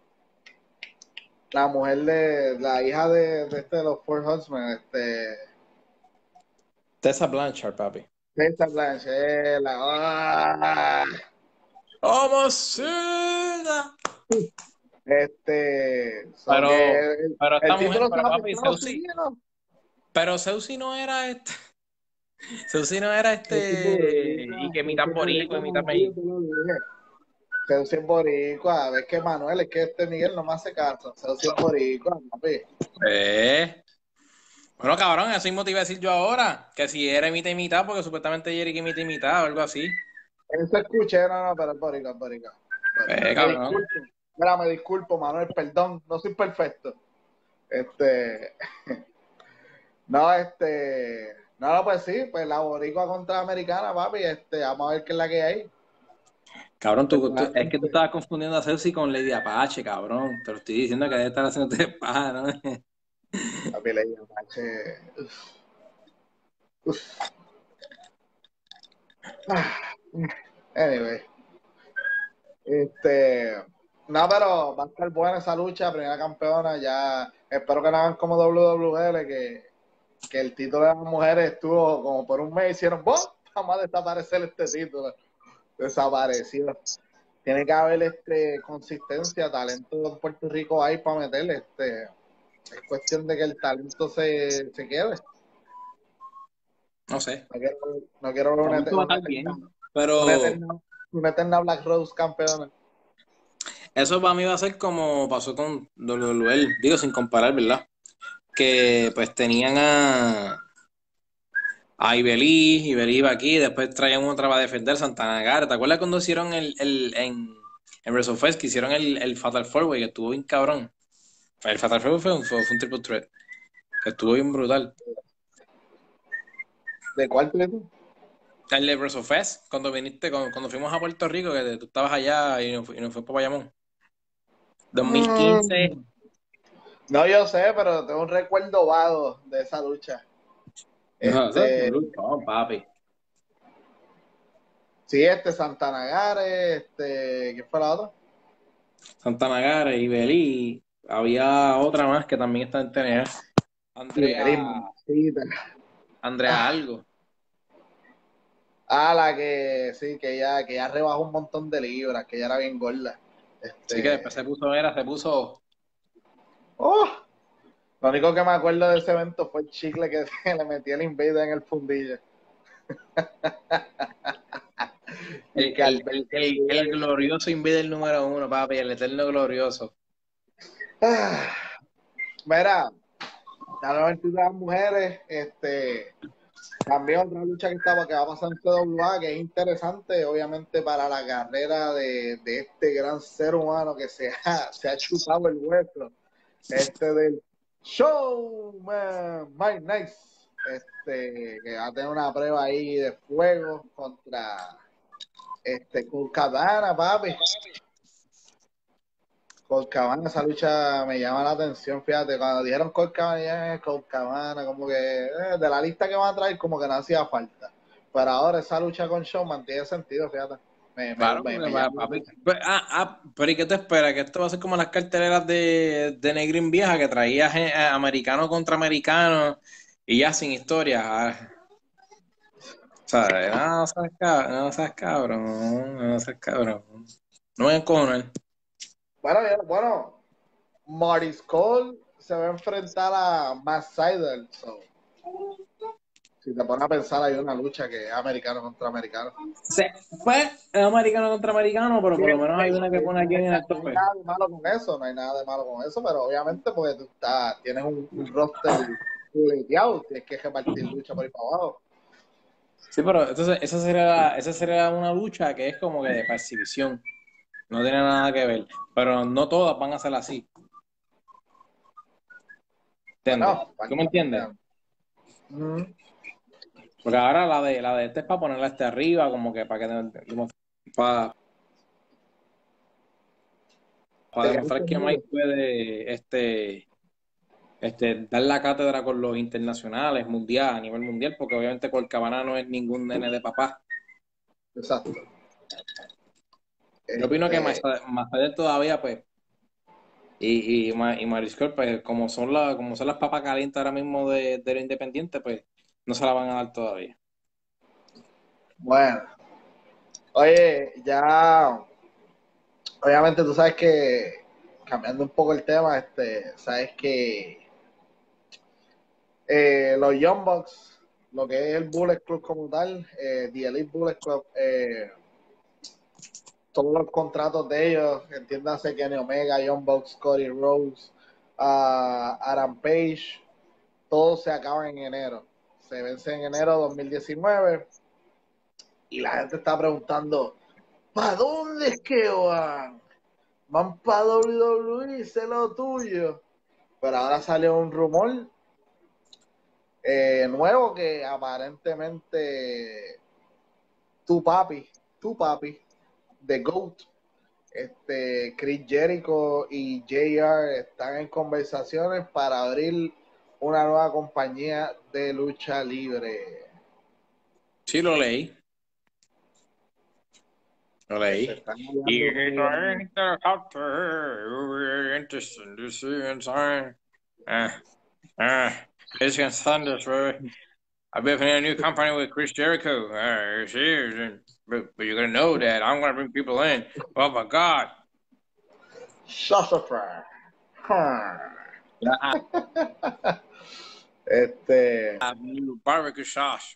la mujer de la hija de, de este de los Four Horsemen, este Tessa Blanchard, papi. Tessa Blanchett, la ¡ah! ¡Homocida! Este son Pero, el, pero esta el mujer, título se pero va a papi, Estados Zeusi, Unidos. pero Zeusi no era este, Zeusi no era Zeusi es este, boricua, y que mitad Zeusi es boricua boricua, y mitad Manuel, yo mexicano. te lo dije. Zeusi es boricua, ves que Manuel, es que este Miguel no me hace caso. Zeusi es boricua, papi. Eh. Bueno, cabrón, eso mismo te iba a decir yo ahora, que si era mitad y mitad, porque supuestamente Jerry que mitad y mitad o algo así. Eso escuché, no, no, pero es boricua, es boricua. Eh, Me cabrón. disculpo, mira, me disculpo, Manuel, perdón, no soy perfecto. Este, no, este, no, no, pues sí, pues la boricua contra la americana, papi, este, vamos a ver qué es la que hay. Cabrón, tú, tú- es que tú Realmente, estabas confundiendo a Cersei con Lady Apache, cabrón. Te lo estoy diciendo que debe estar haciendo paja, ¿no? La pelea de Apache. Uf, uf. Ah, anyway. Este, no, pero va a estar buena esa lucha, primera campeona, ya espero que la hagan como W W L, que, que el título de las mujeres estuvo como por un mes, hicieron, ¡bum! Vamos a desaparecer este título, desapareció. Tiene que haber este consistencia, talento en Puerto Rico hay para meterle, este, es cuestión de que el talento se, se quede. No sé. No quiero, no quiero ver Para una, mí esto va a una estar eterna, bien. una Pero eterna, una eterna Black Rose campeona. eso para mí va a ser como pasó con W W L. Digo, sin comparar, ¿verdad? Que pues tenían a, a Ibelí, Ibelí iba aquí, después traían otra para defender Santana Garra. ¿Te acuerdas cuando hicieron el, el en, en WrestleFest que hicieron el, el Fatal Four Way, que estuvo bien cabrón? El Fatal Four Way fue un, fue, fue un triple threat, que estuvo bien brutal. ¿De cuál tú dices? El de WrestleFest, cuando viniste, cuando, cuando fuimos a Puerto Rico, que tú estabas allá y nos, fu- y nos fue para Bayamón. dos mil quince. Mm. No, yo sé, pero tengo un recuerdo vago de esa lucha. No, eso es un Este, luchón, papi. sí, este Santana Gare, este, ¿quién fue la otra? Santana Garra, Ibelí, había otra más que también está en T N A. Iberis, Andrea, mamacita. Andrea Ah, algo. ah, la que sí, que ya, que ya rebajó un montón de libras, que ya era bien gorda. Sí que después Este, se puso, era, se puso oh, lo único que me acuerdo de ese evento fue el chicle que se le metía el Invader en el fundillo. Y el, que el, Alberto el, el, el glorioso Invader número uno, papi, el eterno glorioso. ah, mira, la nueva entidad de las mujeres, este, también otra lucha que estaba que va a pasar en C W A, que es interesante, obviamente, para la carrera de, de este gran ser humano que se ha, se ha chupado el hueso, este del Showman Mike Nice, este, que va a tener una prueba ahí de fuego contra este Colt Cabana, papi. Colt Cabana, esa lucha me llama la atención, fíjate, cuando dijeron Colt Cabana, eh, Colt Cabana, como que eh, de la lista que van a traer, como que no hacía falta. Pero ahora esa lucha con Showman tiene sentido, fíjate. Me, me, Claro, me, porque me va, llama la papi. atención. Pues, ah, ah, pero ¿y qué te espera? Que esto va a ser como las carteleras de, de Negrín Vieja, que traía gen- eh, americano contra americano y ya sin historia. Ah, ¿sabes? No seas cabrón, no seas cabrón, no seas cabrón. No me encojones. Bueno, ya- bueno, Marty Scurll se va a enfrentar a Matt Sydal. So, si te pones a pensar, hay una lucha que es americano contra americano. Se fue el americano contra americano, pero Sí, por lo menos hay sí, una que sí, pone no aquí hay, en na- el no hay tope. nada de malo con eso, no hay nada de malo con eso, pero obviamente porque tú estás, tienes un, un roster privilegiado, tienes que repartir lucha por ahí para abajo. Sí, pero entonces esa sería, esa sería una lucha que es como que de exhibición. No tiene nada que ver. Pero no todas van a ser así. ¿Entiendes? Bueno, ¿Tú me falta. entiendes? Mm. Porque ahora la de la de este es para ponerla este arriba, como que para que para, para Te demostrar quedaste que mudo. Mike puede este, este, dar la cátedra con los internacionales, mundial, a nivel mundial, porque obviamente Colcabana no es ningún nene de papá. Exacto. Yo opino que Este, más, más allá todavía, pues, y, y, Ma- y Mariscal, pues, como son las, como son las papas calientes ahora mismo de, de lo independiente, pues, no se la van a dar todavía. bueno, oye, ya, obviamente tú sabes que, cambiando un poco el tema, este, sabes que eh, los Young Bucks, lo que es el Bullet Club como tal, eh, The Elite Bullet Club, eh, todos los contratos de ellos, entiéndase Kenny Omega, Young Bucks, Cody Rhodes, uh, Adam Page, todos se acaban en enero. Se vence en enero de dos mil diecinueve y la gente está preguntando, ¿para dónde es que van? Van para W W E, sé lo tuyo. Pero ahora sale un rumor eh, nuevo que aparentemente tu papi, tu papi, The GOAT, este, Chris Jericho y J R están en conversaciones para abrir una nueva compañía de lucha libre. Sí, lo leí. Lo Que se leí. están Y aliando con... interesting to see inside. Ah, ah, it's gonna thunder, bro. I've been in a new company with Chris Jericho. Uh, it's here, and, but, but you're gonna know that I'm gonna bring people in. Oh my God! Shazafar. Yeah, Este... I have barbecue sauce.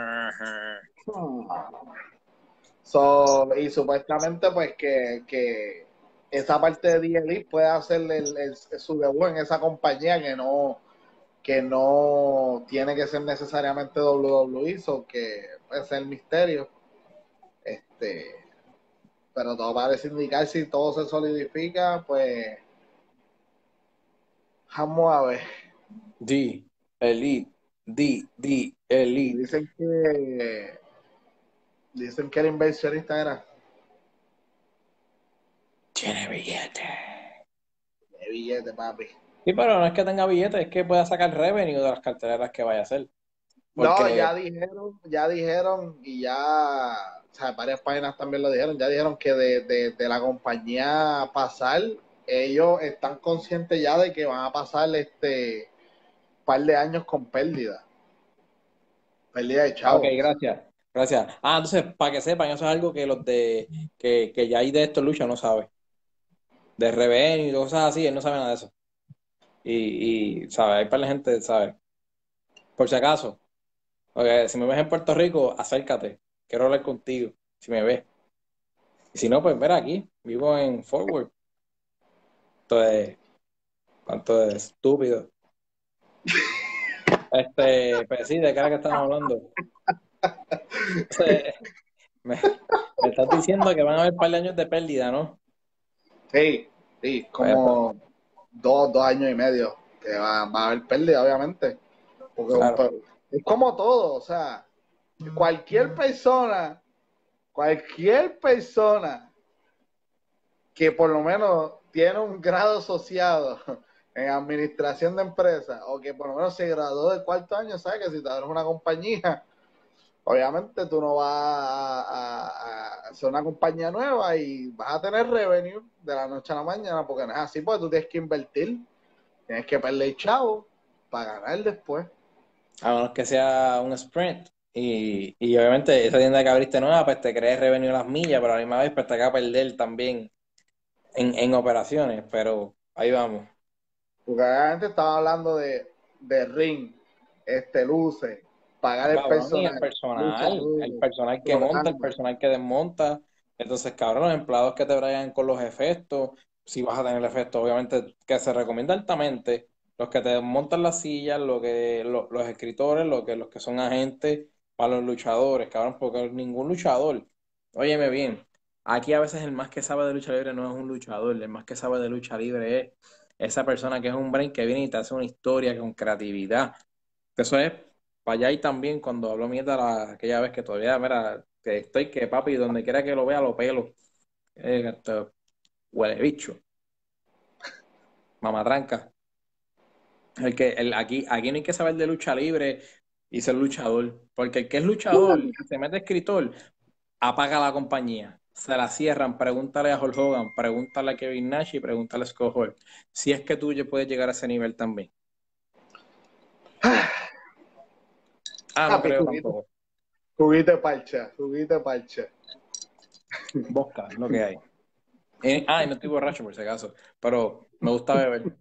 So, y supuestamente pues que, que esa parte de D L E puede hacerle el, el, su debut en esa compañía que no que no tiene que ser necesariamente W W E, so que puede ser el misterio. Este, pero todo parece indicar, si todo se solidifica, pues vamos a ver. D, Elite, D, D, Elite. Dicen que dicen que el inversionista era Tiene billete. de billete, papi. Sí, pero no es que tenga billetes, es que pueda sacar revenue de las carteleras que vaya a hacer. No, Porque, ya dijeron, ya dijeron y ya, o sea, varias páginas también lo dijeron, ya dijeron que de, de, de la compañía pasar, ellos están conscientes ya de que van a pasar este par de años con pérdida, pérdida de ah, ok, chavos. gracias. Gracias. Ah, entonces, para que sepan, eso es algo que los de, que, que ya hay de esto lucha no sabe. De revenue y cosas así, él no sabe nada de eso. Y, y ¿sabe? Hay para la gente, ¿sabe? Por si acaso, okay, si me ves en Puerto Rico, acércate. Quiero hablar contigo, si me ves. Y si no, pues ver aquí, vivo en Forward. Entonces, cuánto de estúpido. Este, pues sí, ¿de qué era que estamos hablando? Entonces, me, me estás diciendo que van a haber un par de años de pérdida, ¿no? Sí, sí, Pues, pues, como dos, dos años y medio que va, va a haber pérdida, obviamente, porque un, claro. es como todo, o sea, cualquier persona, cualquier persona que por lo menos tiene un grado asociado en administración de empresas o que por lo menos se graduó de cuarto año, sabe que si te abres una compañía, obviamente tú no vas a, a, a hacer una compañía nueva y vas a tener revenue de la noche a la mañana, porque no es así, porque tú tienes que invertir, tienes que perder chavo para ganar después. A menos que sea un sprint. Y, y obviamente esa tienda que abriste nueva, pues te crees revenue a las millas, pero a la misma vez pues te acaba perder también en, en operaciones, pero ahí vamos. Porque obviamente estaba hablando de, de ring, este, luces, pagar el Cabrón, y el personal, personal, el luchadores, personal que monta, el programas. personal que desmonta. Entonces, cabrón, los empleados que te bregan con los efectos, si vas a tener efectos, obviamente que se recomienda altamente, los que te desmontan las sillas, lo que, lo- los escritores, lo que, los que son agentes, para los luchadores, cabrón, porque ningún luchador, óyeme bien, aquí a veces el más que sabe de lucha libre no es un luchador, el más que sabe de lucha libre es esa persona que es un brain que viene y te hace una historia con creatividad. Eso es para allá y también cuando habló mierda la- aquella vez que todavía, mira, que estoy que papi, donde quiera que lo vea, lo pelo. Eh, esto, huele bicho, mamatranca. El que, el, aquí, aquí no hay que saber de lucha libre y ser luchador. Porque el que es luchador y se mete escritor, apaga la compañía. Se la cierran. Pregúntale a Hulk Hogan, pregúntale a Kevin Nash y pregúntale a Scott Hall. Si es que tú ya puedes llegar a ese nivel también. Ah, no Papi, creo juguito, tampoco. juguito de parcha, juguito de parcha. Bosca, lo que hay. Eh, ah, y no estoy borracho por si acaso, pero me gusta beber.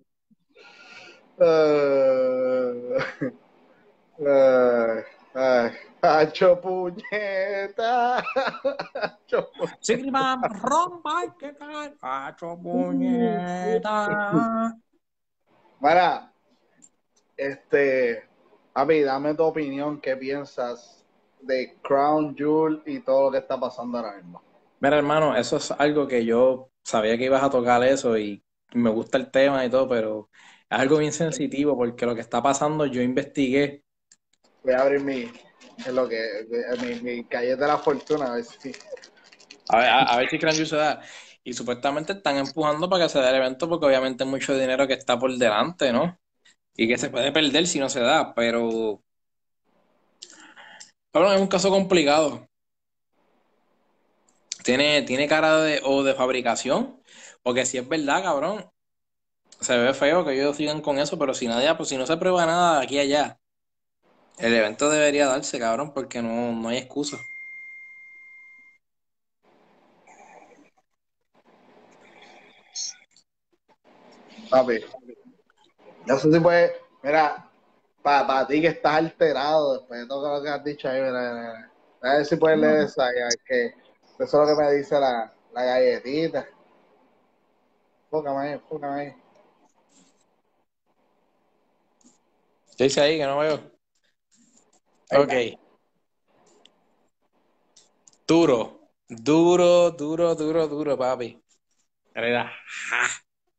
Uh, uh, uh, Hacho puñeta. Hacho Sigri mam, rompa, que cae, cacho puñeta. Mira, este, papi, dame tu opinión, ¿qué piensas de Crown Jewel y todo lo que está pasando ahora mismo? Mira, hermano, eso es algo que yo sabía que ibas a tocar eso y me gusta el tema y todo, pero es algo bien sensitivo porque lo que está pasando, yo investigué. Voy a abrir mi, en lo que, mi, mi calle de la fortuna, a ver si. A ver, a, a ver si Crown Jewel se da. Y supuestamente están empujando para que se dé el evento porque obviamente hay mucho dinero que está por delante, ¿no? y que se puede perder si no se da, pero cabrón, es un caso complicado. Tiene, tiene cara de, o de fabricación, porque si es verdad, cabrón, se ve feo que ellos sigan con eso, pero si nadie, pues si no se prueba nada de aquí a allá, el evento debería darse, cabrón, porque no, no hay excusa. Papi, eso sí puede, mira, para ti que estás alterado después de todo lo que has dicho ahí, mira, mira, mira. A ver si puedes leer esa, ya, que eso es lo que me dice la, la galletita. Enfócame ahí, enfócame ahí. ¿Qué dice ahí que no veo? Ahí está. Ok, duro, duro, duro, duro, duro, papi. Era, ja.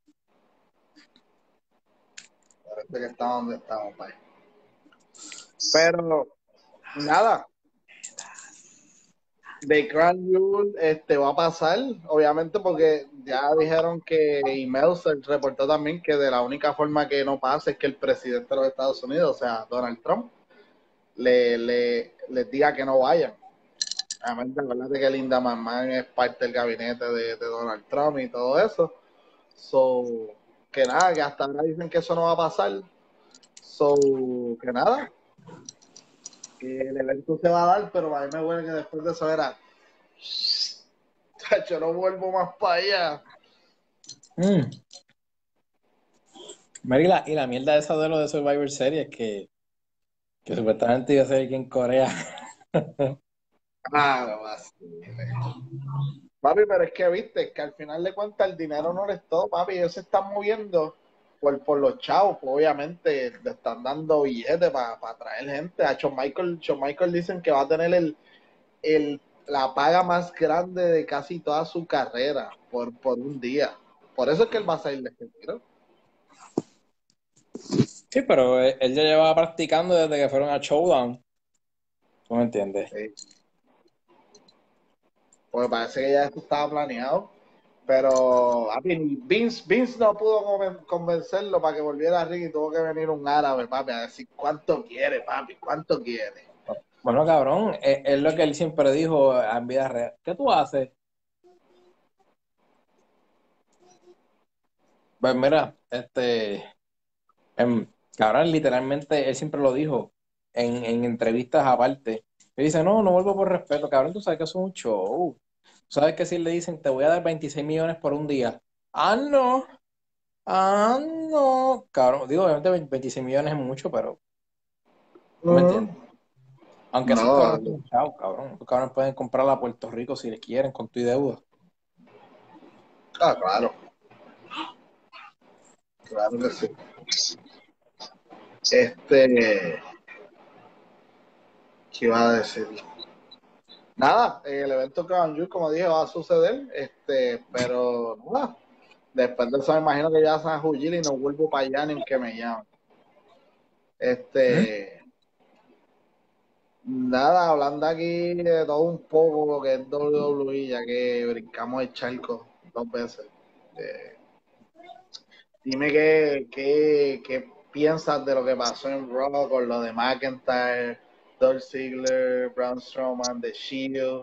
Parece que está donde estamos, papi. Pero, nada, The Crown Jewel este, va a pasar, obviamente, porque ya dijeron que, y Meltzer reportó también que de la única forma que no pase es que el presidente de los Estados Unidos, o sea, Donald Trump, le, le, les diga que no vayan. Además, acuérdate que Linda McMahon es parte del gabinete de, de Donald Trump y todo eso. So, que nada, que hasta ahora dicen que eso no va a pasar. So, que nada, que el evento se va a dar, pero a mí me huele que después de eso era, yo no vuelvo más para allá. Mm. Mira, y la, y la mierda esa de lo de Survivor Series que, que supuestamente iba a ser aquí en Corea. Ah, no más. Papi, pero es que viste, que al final de cuentas el dinero no es todo, papi. Ellos se están moviendo por, por los chavos, pues obviamente le están dando billetes para pa traer gente. A Shawn Michael, Shawn Michael dicen que va a tener el, el, la paga más grande de casi toda su carrera por, por un día. Por eso es que él va a salir de este tiro. Sí, pero él, él ya llevaba practicando desde que fueron a Showdown. ¿Tú me entiendes? Sí. Porque parece que ya esto estaba planeado. Pero papi, Vince, Vince no pudo convencerlo para que volviera a Ricky y tuvo que venir un árabe, papi, a decir cuánto quiere, papi, cuánto quiere. Bueno, cabrón, es, es lo que él siempre dijo en vida real. ¿Qué tú haces? Pues mira, este, em, cabrón, literalmente él siempre lo dijo en, en entrevistas aparte. Él dice, no, no vuelvo por respeto, cabrón, tú sabes que eso es un show. Tú sabes que si le dicen, te voy a dar veintiséis millones por un día. Ah, no, ah, no. Cabrón, digo, obviamente veintiséis millones es mucho, pero tú me Uh, entiendes. Aunque esos no, cabrones son chavos, cabrón. Esos cabrones pueden comprar a Puerto Rico si les quieren con tu deuda. ah, claro, claro que sí. Este, ¿qué iba a decir? Nada, el evento Crown Jewel, como dije, va a suceder, este, pero nada, después de eso me imagino que ya se van a Jujil y no vuelvo para allá ni en que me llamen. ¿Mm? Este, nada, hablando aquí de todo un poco lo que es W W E, ya que brincamos el charco dos veces. Eh, dime qué, qué, qué piensas de lo que pasó en Raw con lo de McIntyre, Dolph Ziggler, Braun Strowman, The Shield.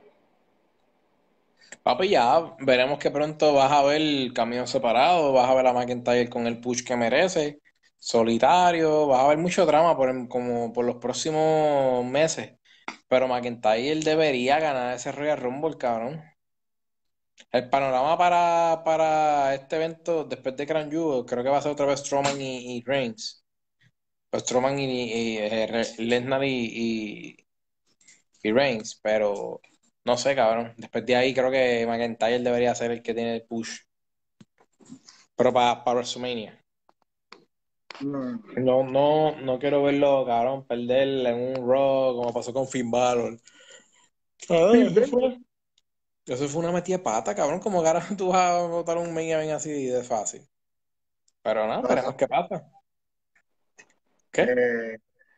Papi, ya veremos que pronto vas a ver el camino separado, vas a ver a McIntyre con el push que merece, solitario, vas a ver mucho drama por, el- como por los próximos meses. Pero McIntyre debería ganar ese Royal Rumble, cabrón. El panorama para, para este evento después de Crown Jewel creo que va a ser otra vez Strowman y, y Reigns. Pues Strowman y, y, eh, Re- Lesnar y, y, y Reigns, pero no sé, cabrón. Después de ahí creo que McIntyre debería ser el que tiene el push. Pero para, para WrestleMania. Mm. No, no, no quiero verlo, cabrón, perder en un Raw como pasó con Finn Balor. Ah, eso fue, eso fue una metida de pata, cabrón. Como que ahora tú vas a botar un main event así de fácil. Pero nada, No sé. veremos qué pasa. ¿Qué? Eh,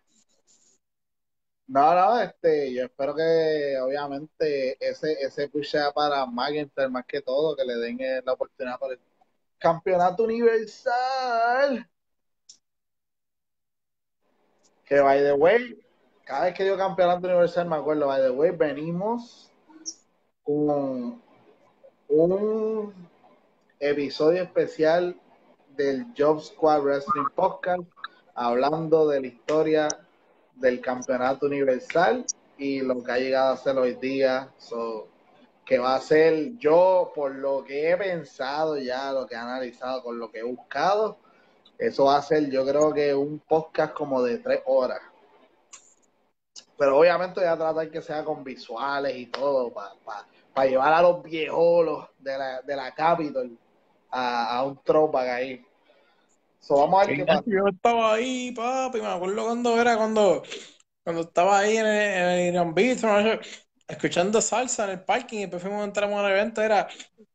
no, no, este, yo espero que obviamente ese, ese push sea para McIntyre más que todo, que le den eh, la oportunidad por el campeonato universal. Que, by the way, cada vez que dio campeonato universal, me acuerdo, by the way, venimos con un episodio especial del Job Squad Wrestling Podcast, hablando de la historia del campeonato universal y lo que ha llegado a ser hoy día. So, que va a ser yo, por lo que he pensado ya, lo que he analizado, con lo que he buscado, eso va a ser, yo creo que un podcast como de tres horas. Pero obviamente voy a tratar que sea con visuales y todo, para pa, pa llevar a los viejolos de la, de la Capitol a, a un throwback ahí. So, vamos a ver Sí, qué pasa. yo estaba ahí, papi, me acuerdo cuando era, cuando, cuando estaba ahí en el, en el Irán Beach, ¿no? Escuchando salsa en el parking y después fuimos a entrar al evento, era...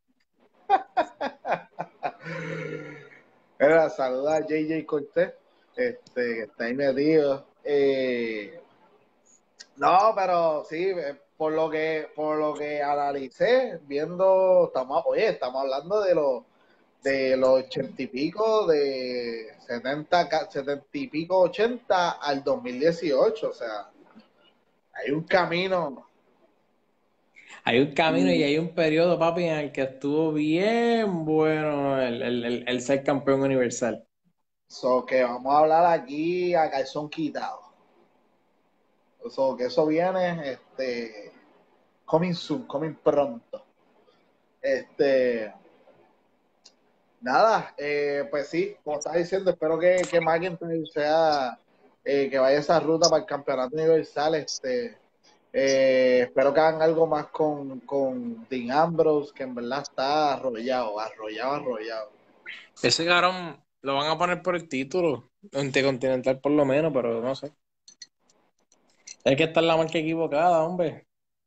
Era saludar a J J Cortés, este, que está ahí metido. Eh, no, pero sí, eh, por lo que, por lo que analicé, viendo, estamos, oye, estamos hablando de los de los ochenta y pico, de setenta, setenta y pico, ochenta al dos mil dieciocho, o sea, hay un camino. Hay un camino y Y hay un periodo, papi, en el que estuvo bien bueno el, el, el, el ser campeón universal. so que vamos a hablar aquí a calzón quitado. So que eso viene, este, coming soon, coming pronto. Este, nada, eh, pues sí, como estás diciendo, espero que, que McIntyre sea, eh, que vaya esa ruta para el campeonato universal. Este, eh, espero que hagan algo más con, con Dean Ambrose, que en verdad está arrollado, arrollado, arrollado. Ese cabrón lo van a poner por el título, intercontinental por lo menos, pero no sé. Hay que estar la marca equivocada, hombre.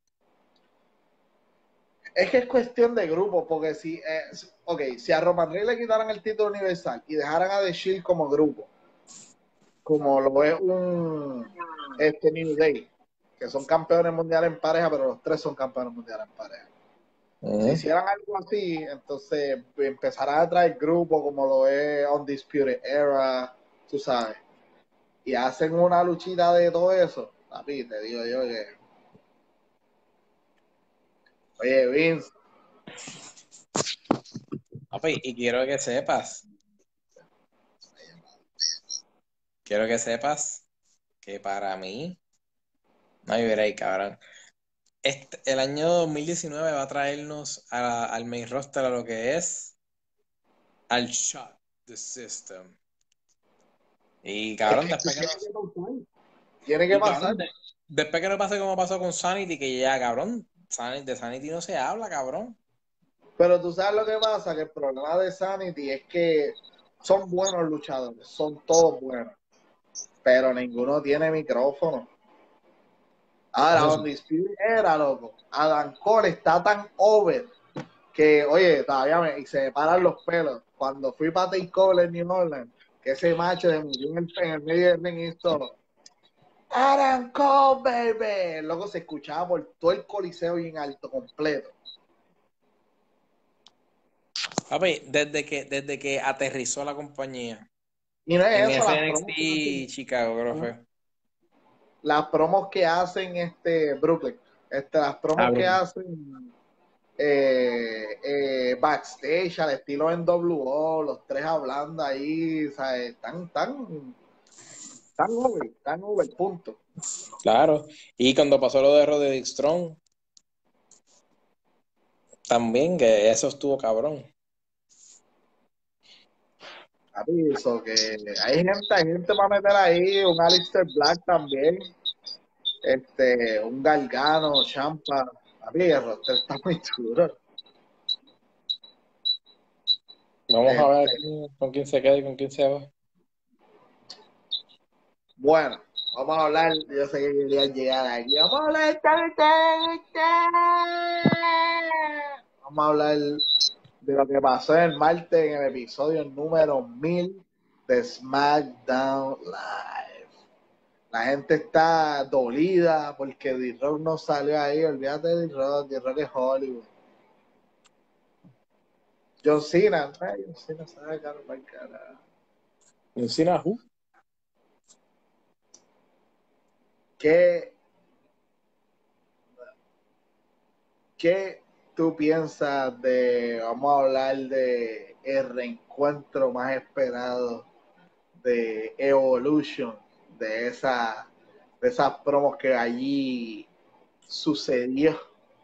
Es que es cuestión de grupo, porque si, eh, ok, si a Roman Reigns le quitaran el título universal y dejaran a The Shield como grupo, como lo es un este New Day, que son campeones mundiales en pareja, pero los tres son campeones mundiales en pareja. Si Uh-huh. hicieran algo así, entonces empezarán a traer grupos como lo es Undisputed Era, tú sabes, y hacen una luchita de todo eso. Papi, te digo yo que, oye, Vince, Papi, y quiero que sepas, quiero que sepas que para mí, no hay break, cabrón. Este, el año dos mil diecinueve va a traernos a- al main roster a lo que es al Shot the System. Y es cabrón, que después que tiene nos, que pasar, tiene que y pasar. cabrón, de- después que no pase como pasó con Sanity, que ya, cabrón, Sanity, de Sanity no se habla, cabrón. Pero tú sabes lo que pasa, que el problema de Sanity es que son buenos luchadores, son todos buenos, pero ninguno tiene micrófono. Eso Ahora, sí. Undisputed Era, loco, Adam Cole está tan over que, oye, todavía me, y se me paran los pelos. Cuando fui para Takeover en New Orleans, que ese macho de murió en el, en el medio del ring hizo Adam Cole, baby. Luego se escuchaba por todo el coliseo bien alto, completo. Papi, desde que, desde que aterrizó la compañía Y no en es eso, ese las promos que N X T hacen, Chicago, creo que fue. las promos que hacen este Brooklyn, este, las promos que Cabrón. hacen eh, eh, backstage al estilo N W O, los tres hablando ahí, ¿sabes? Tan, tan, tan over, tan over, punto. Claro. Y cuando pasó lo de Roderick Strong, también, que eso estuvo cabrón. Aviso que hay gente, hay gente para meter ahí, un Aleister Black también, este, un Gargano, Champa. Papi, el roster está muy duro. Vamos a ver Este, aquí con quién se queda y con quién se va. bueno, vamos a hablar, yo sé que querían llegar aquí, vamos a hablar de vamos a hablar de lo que pasó el martes en el episodio número mil de SmackDown Live. La gente está dolida porque D-Rock no salió ahí. Olvídate de D-Rock, D-Rock es Hollywood. John Cena, ay, John Cena sabe caro para el carajo. Encina, uh, ¿qué, qué tú piensas de, vamos a hablar de el reencuentro más esperado de Evolution, de esa, de esas promos que allí sucedió?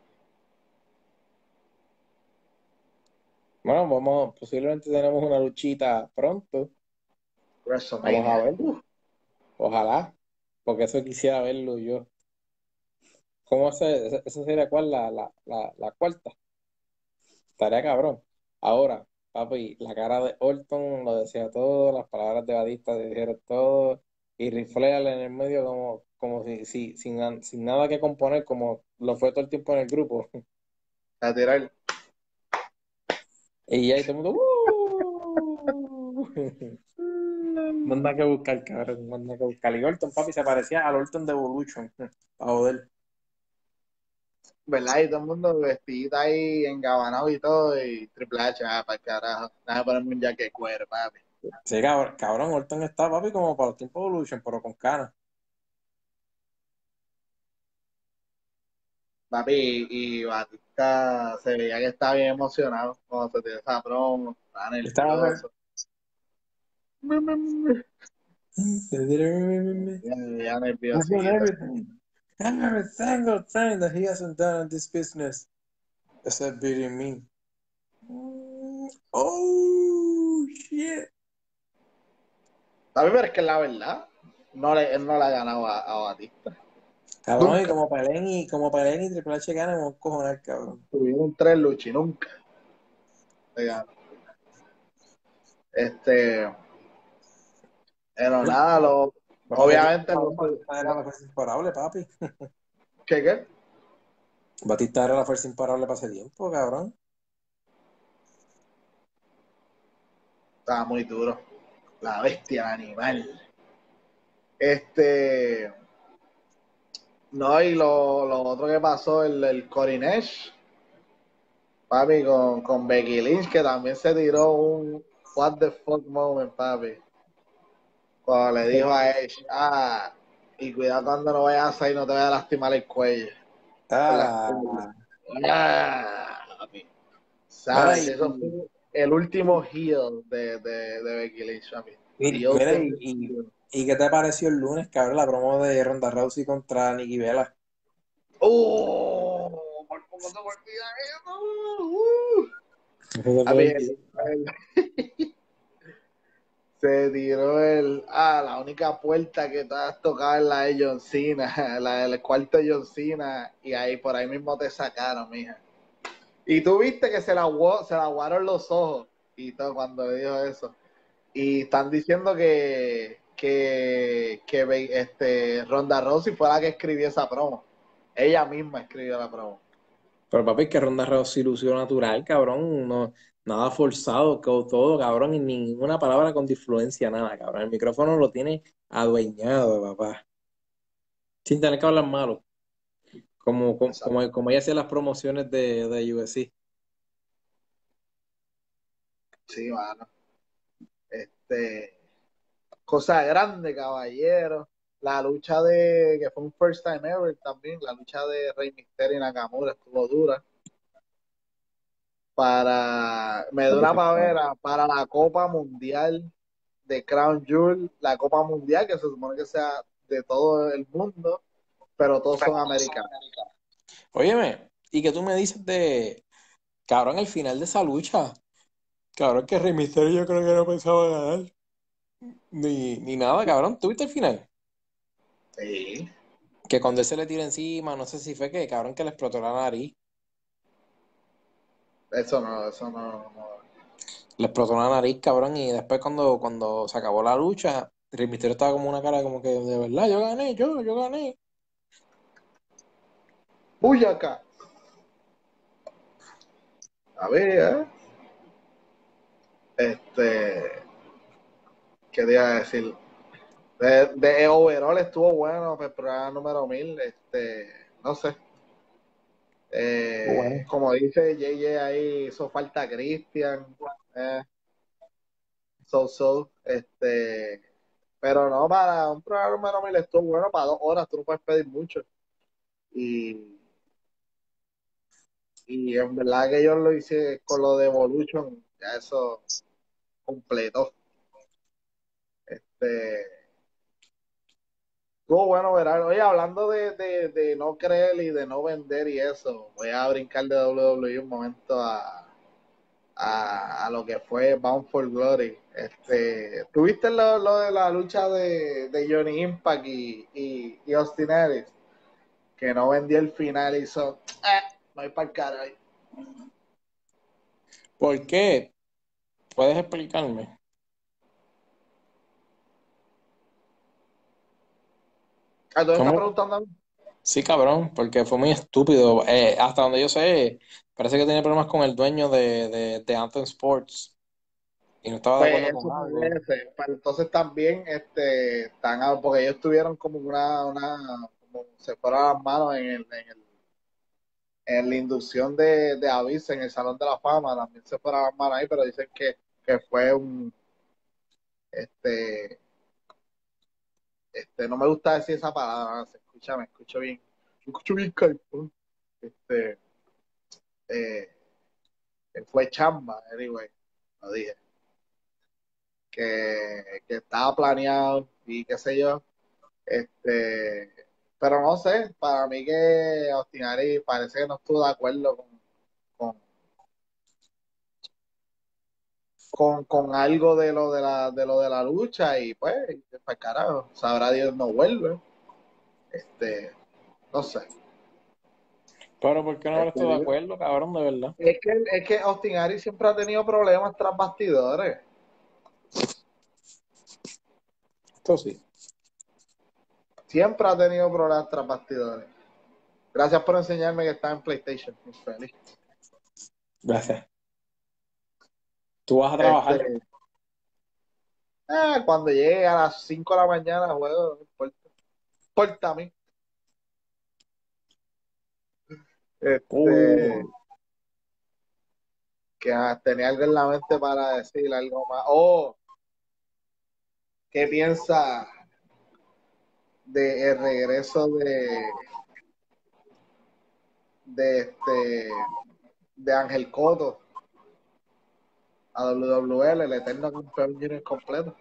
Bueno, vamos, posiblemente tenemos una luchita pronto. Vamos a WrestleMania. ver. Uh, Ojalá, porque eso quisiera verlo yo. ¿Cómo se, esa esa sería cuál? La, la, la, la cuarta. Estaría cabrón. Ahora, papi, la cara de Orton lo decía todo, las palabras de Batista dijeron todo, y Ric Flair en el medio como, como si, si- sin, na- sin nada que componer, como lo fue todo el tiempo en el grupo. a tirar. Y ahí todo el mundo, ¡uh! Manda que buscar, cabrón, manda que buscar. Y Orton, papi, se parecía al Orton de Evolution. A joder. ¿Verdad? Y todo el mundo vestido ahí, engabanado y todo, y Triple H, ah, para el carajo. Nada, ponerme un jaque de cuero, papi. Sí, cabrón, cabrón, Orton está, papi, como para los tiempos de Evolution, pero con canas. Papi, y Batista se veía que estaba bien emocionado cuando se tiró esa promo, estaba Estaba, nervioso. Ya, ya He's done nerviosito. everything. Every single thing that he hasn't done in this business except beating me. Mm, Oh, shit. Papi, pero es que la verdad, no le, él no le ha ganado a, a Batista. Cabrón, y Nunca. como peleen y, como peleen y Triple H gana, me voy a cojonar, cabrón. Tuvieron tres luchas y nunca le ganó. Este, pero nada, lo, Bueno, Batista, obviamente lo, cabrón, Batista era lo- la fuerza imparable, papi. ¿qué qué? Batista era la fuerza imparable para ese tiempo, cabrón. Estaba muy duro. La bestia, el animal. Este, no, y lo, lo otro que pasó, el, el Corey Nash, papi, con, con Becky Lynch, que también se tiró un what the fuck moment, papi. Cuando le dijo a Edge, ah, y cuidado cuando no vayas a salir, no te vayas a lastimar el cuello. Con la espalda. Ah, Ah, papi. mira, ¿Sabes? y, Eso fue el último heel de, de, de Becky Lynch, papi. y- The mira, y, ultimate y, heel. ¿y qué te pareció el lunes, cabrón, la promo de Ronda Rousey contra Nikki Bella? ¡Oh! Por poco se me olvida eso. Uh. Papi, el- el- se tiró el. Ah, la única puerta que te has tocado es la de John Cena, la del cuarto de John Cena, y ahí por ahí mismo te sacaron, mija. Y tú viste que se la, aguó- se la aguaron los ojos y todo cuando le dijo eso. Y están diciendo que, que, que Be- este, Ronda Rousey fue la que escribió esa promo. Ella misma escribió la promo. Pero papi, que Ronda Rousey lució natural, cabrón. No, nada forzado, co- todo, cabrón. Y ninguna palabra con disfluencia, nada, cabrón. El micrófono lo tiene adueñado, papá. Sin tener que hablar malo. Como, como, Exacto. como, como ella hacía las promociones de, de U F C. Sí, mano. Este, cosa grande, caballero. La lucha de, que fue un first time ever también, la lucha de Rey Mysterio y Nakamura estuvo dura. Para, me da una pavera para la Copa Mundial de Crown Jewel, la Copa Mundial, que se supone que sea de todo el mundo, pero todos son americanos. Óyeme, ¿y qué tú me dices de, cabrón, el final de esa lucha? Cabrón, que Rey Mysterio yo creo que no pensaba ganar. Ni, ni nada, cabrón. ¿Tuviste el final? Sí, Que cuando él se le tira encima, no sé si fue que, cabrón, que le explotó la nariz. eso no, eso no, no. Le explotó la nariz, cabrón, y después cuando, cuando se acabó la lucha, Rey Mysterio estaba como una cara como que, de verdad, yo gané, yo, yo gané. Uy, acá. A ver, este, ¿qué te iba a decir? De, de overall estuvo bueno, el programa número mil, este, no sé. Eh, Bueno. como dice J J ahí, hizo falta Christian, eh, so so, este, Pero no, para un programa número mil estuvo bueno, para dos horas tú no puedes pedir mucho. Y, y en verdad que yo lo hice con lo de Evolution, ya eso completo. Este, estuvo bueno verano. Oye, hablando de, de, de no creer y de no vender y eso, voy a brincar de W W E un momento a, a, a lo que fue Bound for Glory. Este, ¿tuviste lo, lo de la lucha de, de Johnny Impact y, y, y Austin Aries? Que no vendió el final y hizo, eh, no hay para el carajo. ¿Por qué? ¿Puedes explicarme? Ah, ¿tú me estás ¿Cómo? preguntando a mí? Sí, cabrón, porque fue muy estúpido. Eh, hasta donde yo sé, parece que tiene problemas con el dueño de, de, de Anthem Sports y no estaba de Pues acuerdo con eso algo. parece. Pero entonces también este, están, a- porque ellos tuvieron como una, una como se fueron las manos en, el, en, el, en la inducción de, de Avisa en el Salón de la Fama, también se fueron las manos ahí, pero dicen que, que fue un, este, este, no me gusta decir esa palabra, se escucha, me escucho bien, me escucho bien, cabrón. Este, eh, fue chamba, anyway, lo dije. que, que estaba planeado y qué sé yo. Este, pero no sé, para mí que Austin Aries parece que no estuvo de acuerdo con, con, con, con algo de lo de la de lo de la lucha y pues, para carajo, sabrá Dios no vuelve. Este, no sé. Pero ¿por qué no habrá Este, estado de acuerdo, cabrón, de verdad? es que es que Austin Aries siempre ha tenido problemas tras bastidores. Esto sí. Siempre ha tenido problemas tras bastidores. Gracias por enseñarme que está en PlayStation. Muy feliz. Gracias. Tú vas a trabajar. Este, Ah, cuando llegue a las cinco de la mañana, juego, no importa, no importa a mí. Este, Uh, que ah, tenía algo en la mente para decir algo más. Oh, ¿qué piensa de el regreso de, de este de Ángel Cotto a W W L, el eterno campeón junior completo,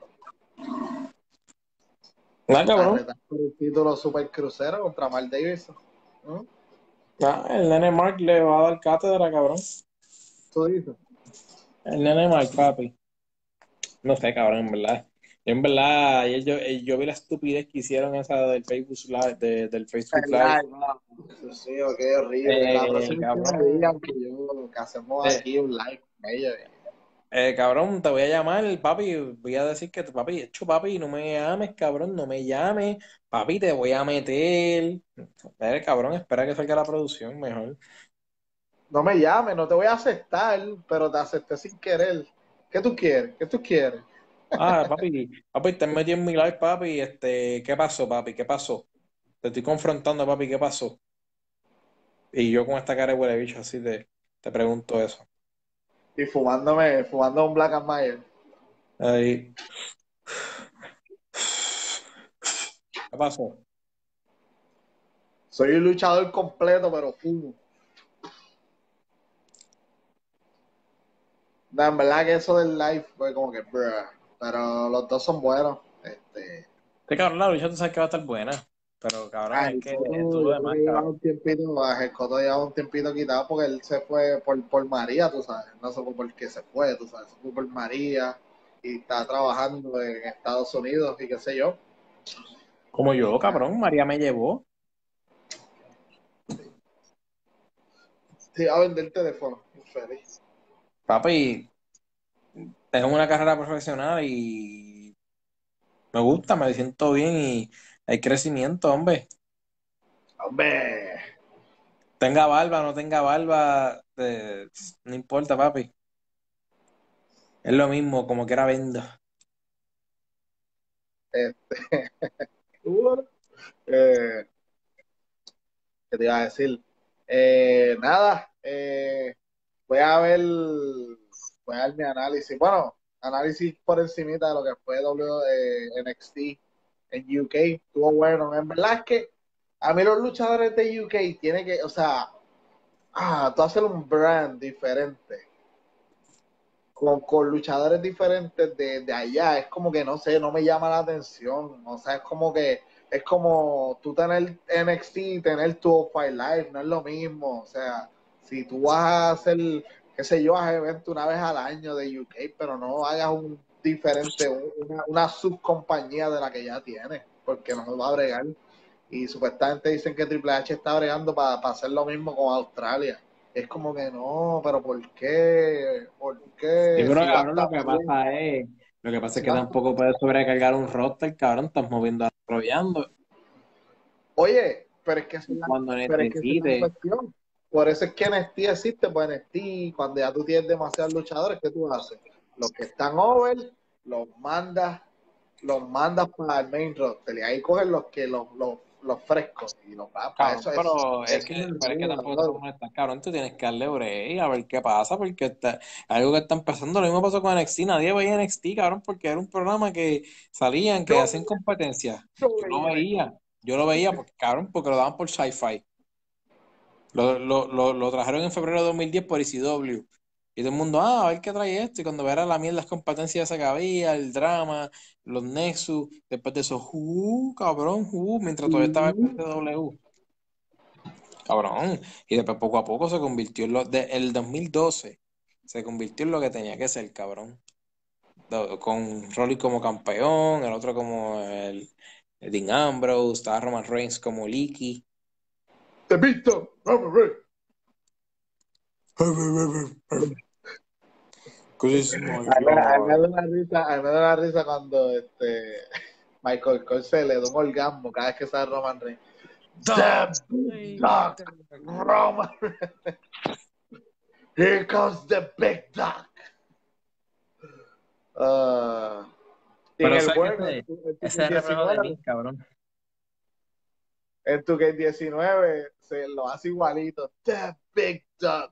nada, a cabrón. retar por el título Super Crucero contra Mark Davidson? ¿Mm? Ah, el nene Mark le va a dar cátedra, cabrón. ¿Tú dices? El nene Mark, papi. No sé, cabrón, en verdad. Yo, en verdad, ayer yo, eh, yo vi la estupidez que hicieron esa del Facebook Live, de- del Facebook El Live. live, no. Dios mío, qué horrible. La Eh, próxima vez que me cabrón, digan que yo que hacemos eh, aquí un live con ellos. eh, cabrón, te voy a llamar, papi. Voy a decir que, papi, hecho, papi, no me llames, cabrón, no me llames. Papi, te voy a meter. Eh, cabrón, espera que salga la producción mejor. No me llames, no te voy a aceptar, pero te acepté sin querer. ¿Qué tú quieres? ¿Qué tú quieres? Ah, papi, papi, te metí en mi live, papi. Este, ¿qué pasó, papi? ¿Qué pasó? Te estoy confrontando, papi, ¿qué pasó? Y yo con esta cara de huele bicho así te, te pregunto eso. Y fumándome, fumando un Black and Mayer. Ahí, ¿qué pasó? Soy un luchador completo, pero fumo. No, en verdad que eso del live fue como que, bruh. Pero los dos son buenos. Este, Sí, cabrón, la lucha tú sabes que va a estar buena. Pero, cabrón, a es que es Coto, duro yo de creo más, que lleva cabrón. un tiempito, a Coto lleva un tiempito quitado porque él se fue por, por María, tú sabes. No sé por qué se fue, tú sabes. Se fue por María y está trabajando en Estados Unidos y qué sé yo. Como Y yo, nada. cabrón, María me llevó. Sí, a vender el teléfono. Infeliz. Papi, tengo una carrera profesional y me gusta, me siento bien y hay crecimiento, hombre. Hombre, Tenga barba, no tenga barba, eh, no importa, papi. Es lo mismo, como quiera vendo. este, uh, eh, ¿qué te iba a decir? Eh, nada, eh, voy a ver, voy a ver mi análisis. Bueno, análisis por encimita de lo que fue W eh, N X T en U K, estuvo bueno. En verdad es que a mí los luchadores de U K tienen que, o sea, ah, tú haces un brand diferente con, con luchadores diferentes de, de allá, es como que no sé, no me llama la atención, o sea, es como que es como tú tener N X T y tener tu Fight Live, no es lo mismo, o sea, si tú vas a hacer, qué sé yo, haz evento una vez al año de U K, pero no hagas un diferente, una, una subcompañía de la que ya tienes, porque no va a bregar. Y supuestamente dicen que Triple H está bregando para pa hacer lo mismo con Australia. Es como que no, pero ¿por qué? ¿Por Sí, qué? pero Si va a cabrón, estar lo que bien, pasa es, lo que pasa es si que va a estar... tampoco puedes sobrecargar un roster, cabrón, estás moviendo arrollando Oye, pero es que esa es la, cuando pero es que esa es la necesites. cuestión. Por eso es que N X T existe, pues N X T, cuando ya tú tienes demasiados luchadores, ¿qué tú haces? Los que están over, los mandas, los mandas para el main roster, y ahí cogen los que los, los, los frescos, y los vas para Cabrón, eso, es, pero es es que, una pero es que rueda, tampoco te brother. puedes molestar, cabrón, tú tienes que darle break a ver qué pasa, porque está, algo que está empezando, lo mismo pasó con N X T, nadie veía N X T, cabrón, porque era un programa que salían, que Yo, hacían competencia. yo Yo lo veía N X T. veía, yo lo veía, porque, cabrón, porque lo daban por Sci-Fi. Lo, lo, lo, lo trajeron en febrero de dos mil diez por E C W. Y todo el mundo, ah, a ver qué trae esto. Y cuando verá la mierda, las competencias esa que había, el drama, los Nexus, después de eso, uh, cabrón, uh, mientras todavía estaba el P C W. Cabrón. Y después poco a poco se convirtió en lo de, el dos mil doce se convirtió en lo que tenía que ser, cabrón. Do- Con Rolly como campeón, el otro como el, el Dean Ambrose, estaba Roman Reigns como Leaky. Te he visto, Robert Ray. Cause it's my A mí, me a mí me yard. da una risa, a mí me da una risa cuando este Michael Cole se le da un orgasmo cada vez que sale Roman Reigns. The Dog. big dog, Roman. Here comes the big dog. Uh, y en Pero el sabes que juego, ese, en tu, en tu ese es Game el reflejo de mí, diecinueve, cabrón. en tu Game diecinueve se lo hace igualito. The big dog.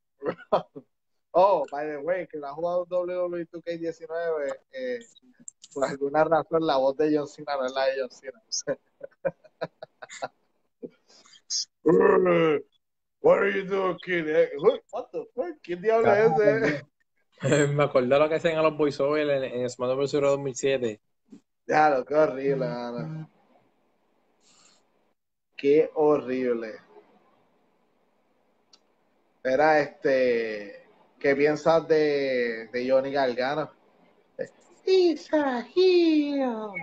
Oh, by the way, que no ha jugado W W E dos K diecinueve, eh, por alguna razón la voz de John Cena no es la de John Cena. Uh, what are you doing, kid? Eh, What the fuck? ¿Quién diablo es ese? Cabrón. Me acordé lo que hacían a los voiceovers en, en SmackDown versus. dos mil siete. Ya, lo qué horrible, mano. Qué horrible. Era este. ¿Qué piensas de, de Johnny Gargano? He's a heel.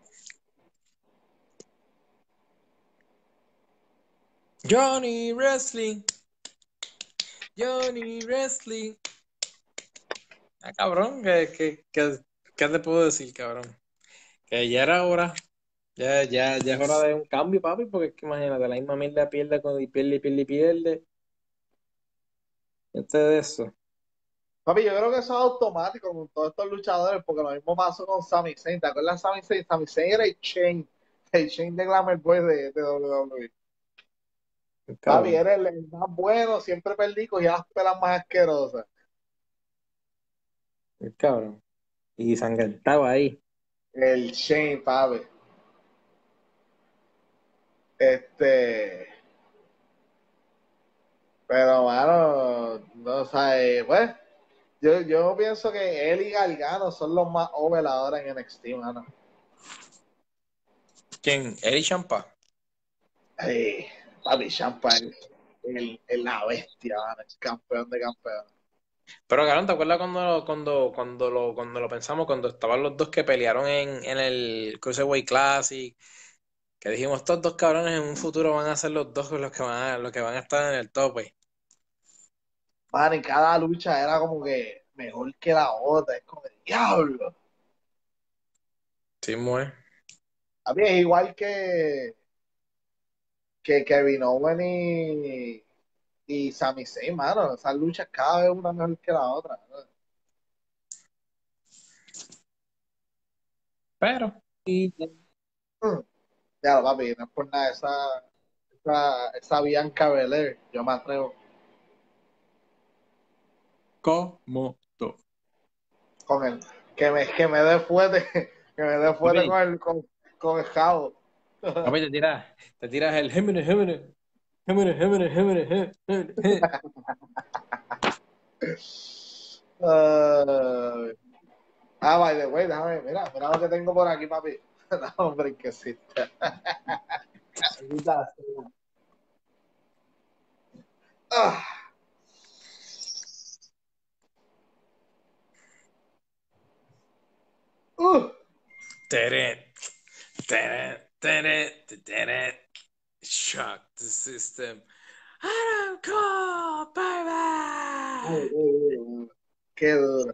Johnny Wrestling, Johnny Wrestling. Ah, cabrón, ¿qué, qué, qué, qué te puedo decir, cabrón? Que ya era hora, ya, ya, ya es hora de un cambio, papi, porque es que imagínate, la misma mierda pierde con y pierde y pierde y pierde. Este de eso. Papi, yo creo que eso es automático con todos estos luchadores, porque lo mismo pasó con Sami Zayn. ¿Te acuerdas de Sami Zayn? Sami Zayn era el Shane, el Shane de Glamour Boy de, de W W E. Papi, Cabrón, era el, el más bueno, siempre perdí, cogía las pelas más asquerosas. el cabrón. Y sangrentaba ahí. El Shane, papi. Este, pero, mano, no sé, pues, yo, yo pienso que él y Gargano son los más over ahora en N X T, mano. ¿Quién? Eric Champa. Ay, papi, Champagne, el, el, la bestia, mano, el campeón de campeones. Pero, cabrón, ¿te acuerdas cuando, cuando, cuando, lo, cuando lo pensamos, cuando estaban los dos que pelearon en, en el Cruiserweight Classic? Que dijimos, estos dos cabrones en un futuro van a ser los dos los que van a, los que van a estar en el tope. Mano, y cada lucha era como que mejor que la otra, es como, diablo. Sí, muy. A mí es igual que, que Kevin Owen y, y Sami Zayn, mano, esas luchas cada vez una mejor que la otra, ¿no? Pero, Y, mm, ya lo papi, no es por nada, esa, esa, esa Bianca Belair, yo me atrevo. ¿cómo? con el, que me, que me dé fuerte, que me dé fuerte con el, con, con el jabo. Papi, te tiras, te tiras el Gemini, Gemini, Gemini, Gemini, Gemini, Gemini. Uh, ah, by the way, déjame, mira, mira lo que tengo por aquí, papi. No, hombre, que sí. Ah. Uh. Tere, tere, tere, tere. Shock the system. Adam Cole, baby. Qué duro.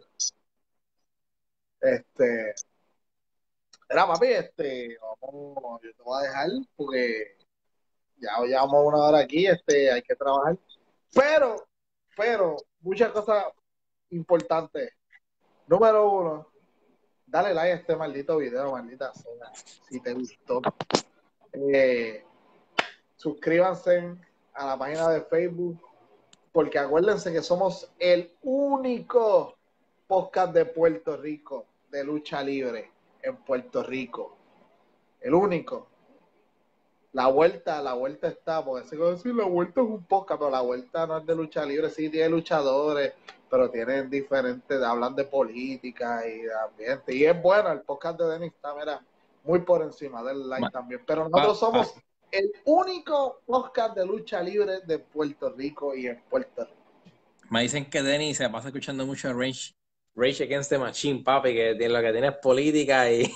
Este, era papi, este, vamos, yo te voy a dejar porque ya llevamos una hora aquí, este, hay que trabajar. Pero, pero, muchas cosas importantes. Número uno, dale like a este maldito video, maldita sea, si te gustó. Eh, suscríbanse a la página de Facebook, porque acuérdense que somos el único podcast de Puerto Rico de lucha libre en Puerto Rico. El único. La vuelta, la vuelta está, porque se puede decir, la vuelta es un podcast, pero la vuelta no es de lucha libre, sí tiene luchadores, pero tienen diferentes, hablan de política y de ambiente. Y es bueno, el podcast de Denis está, mira, muy por encima del like Ma, también. Pero nosotros pa, somos pa. el único podcast de lucha libre de Puerto Rico y en Puerto Rico. Me dicen que Denny se pasa escuchando mucho Rage, Rage Against the Machine, papi, que tiene- lo que tiene es política y,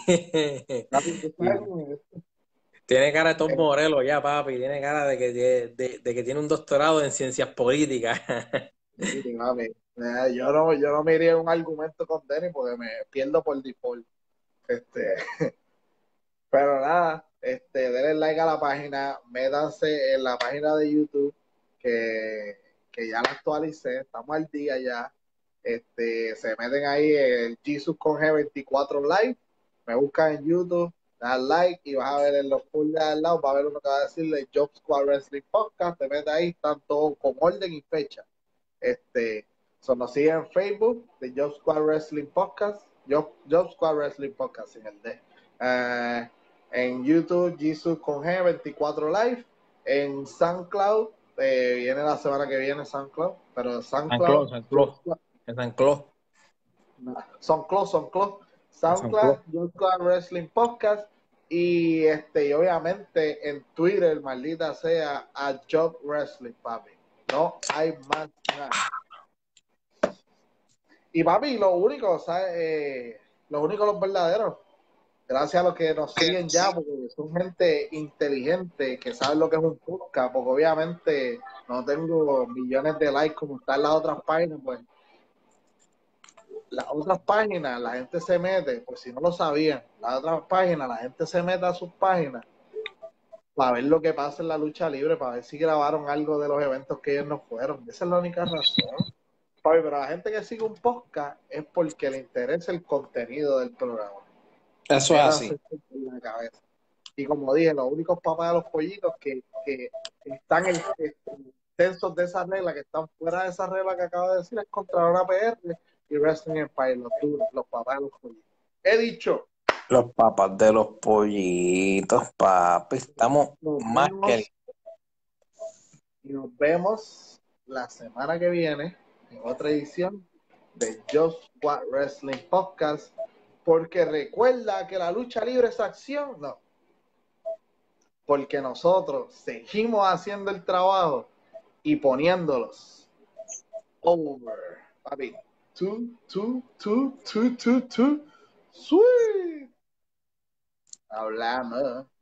y tiene cara de Tom Morello ya, papi, tiene cara de que, de, de, de que tiene un doctorado en ciencias políticas. Sí, mami. Eh, Yo no, yo no me iría un argumento con Denny porque me pierdo por default. Este, pero nada, este, denle like a la página, métanse en la página de YouTube que, que ya la actualicé, estamos al día ya. Este, se meten ahí el Jesus con G veinticuatro Live, me buscan en YouTube, dan like y vas a ver en los pulls de al lado, va a ver uno que va a decirle Job Squad Wrestling Podcast, te metes ahí, están todos con orden y fecha. Este, so nos siguen en Facebook de Job Squad Wrestling Podcast, Job, Job Squad Wrestling Podcast sin el D. Uh, en YouTube, Jesus con G veinticuatro Live, en SoundCloud, eh, viene la semana que viene SoundCloud, pero San SoundCloud, Clos, San Clos, San Clos. SoundCloud, SoundCloud, San Clos. SoundCloud, Job Squad Wrestling Podcast, y este, y obviamente en Twitter, maldita sea, a Job Wrestling, papi. No hay más nada. Y papi, lo único, ¿sabes? Eh, los únicos, los verdaderos. Gracias a los que nos siguen ya, porque son gente inteligente que saben lo que es un podcast, porque obviamente no tengo millones de likes como están las otras páginas, pues las otras páginas la gente se mete, pues si no lo sabían, las otras páginas la gente se mete a sus páginas para ver lo que pasa en la lucha libre, para ver si grabaron algo de los eventos que ellos no fueron. Esa es la única razón. Papi, pero la gente que sigue un podcast es porque le interesa el contenido del programa. Eso es así. En la cabeza. Y como dije, los únicos papás de los pollitos que, que están en, tensos de esa regla, que están fuera de esa regla que acabo de decir, es contra una P R y Wrestling Empire, los duros, los papás de los pollitos. He dicho. Los papás de los pollitos, papi, estamos Nos más vemos, que... y nos vemos la semana que viene en otra edición de Just Squad Wrestling Podcast, porque recuerda que la lucha libre es acción, no, porque nosotros seguimos haciendo el trabajo y poniéndolos over, papi, two, two, two, two, two, two, sweet, hablamos.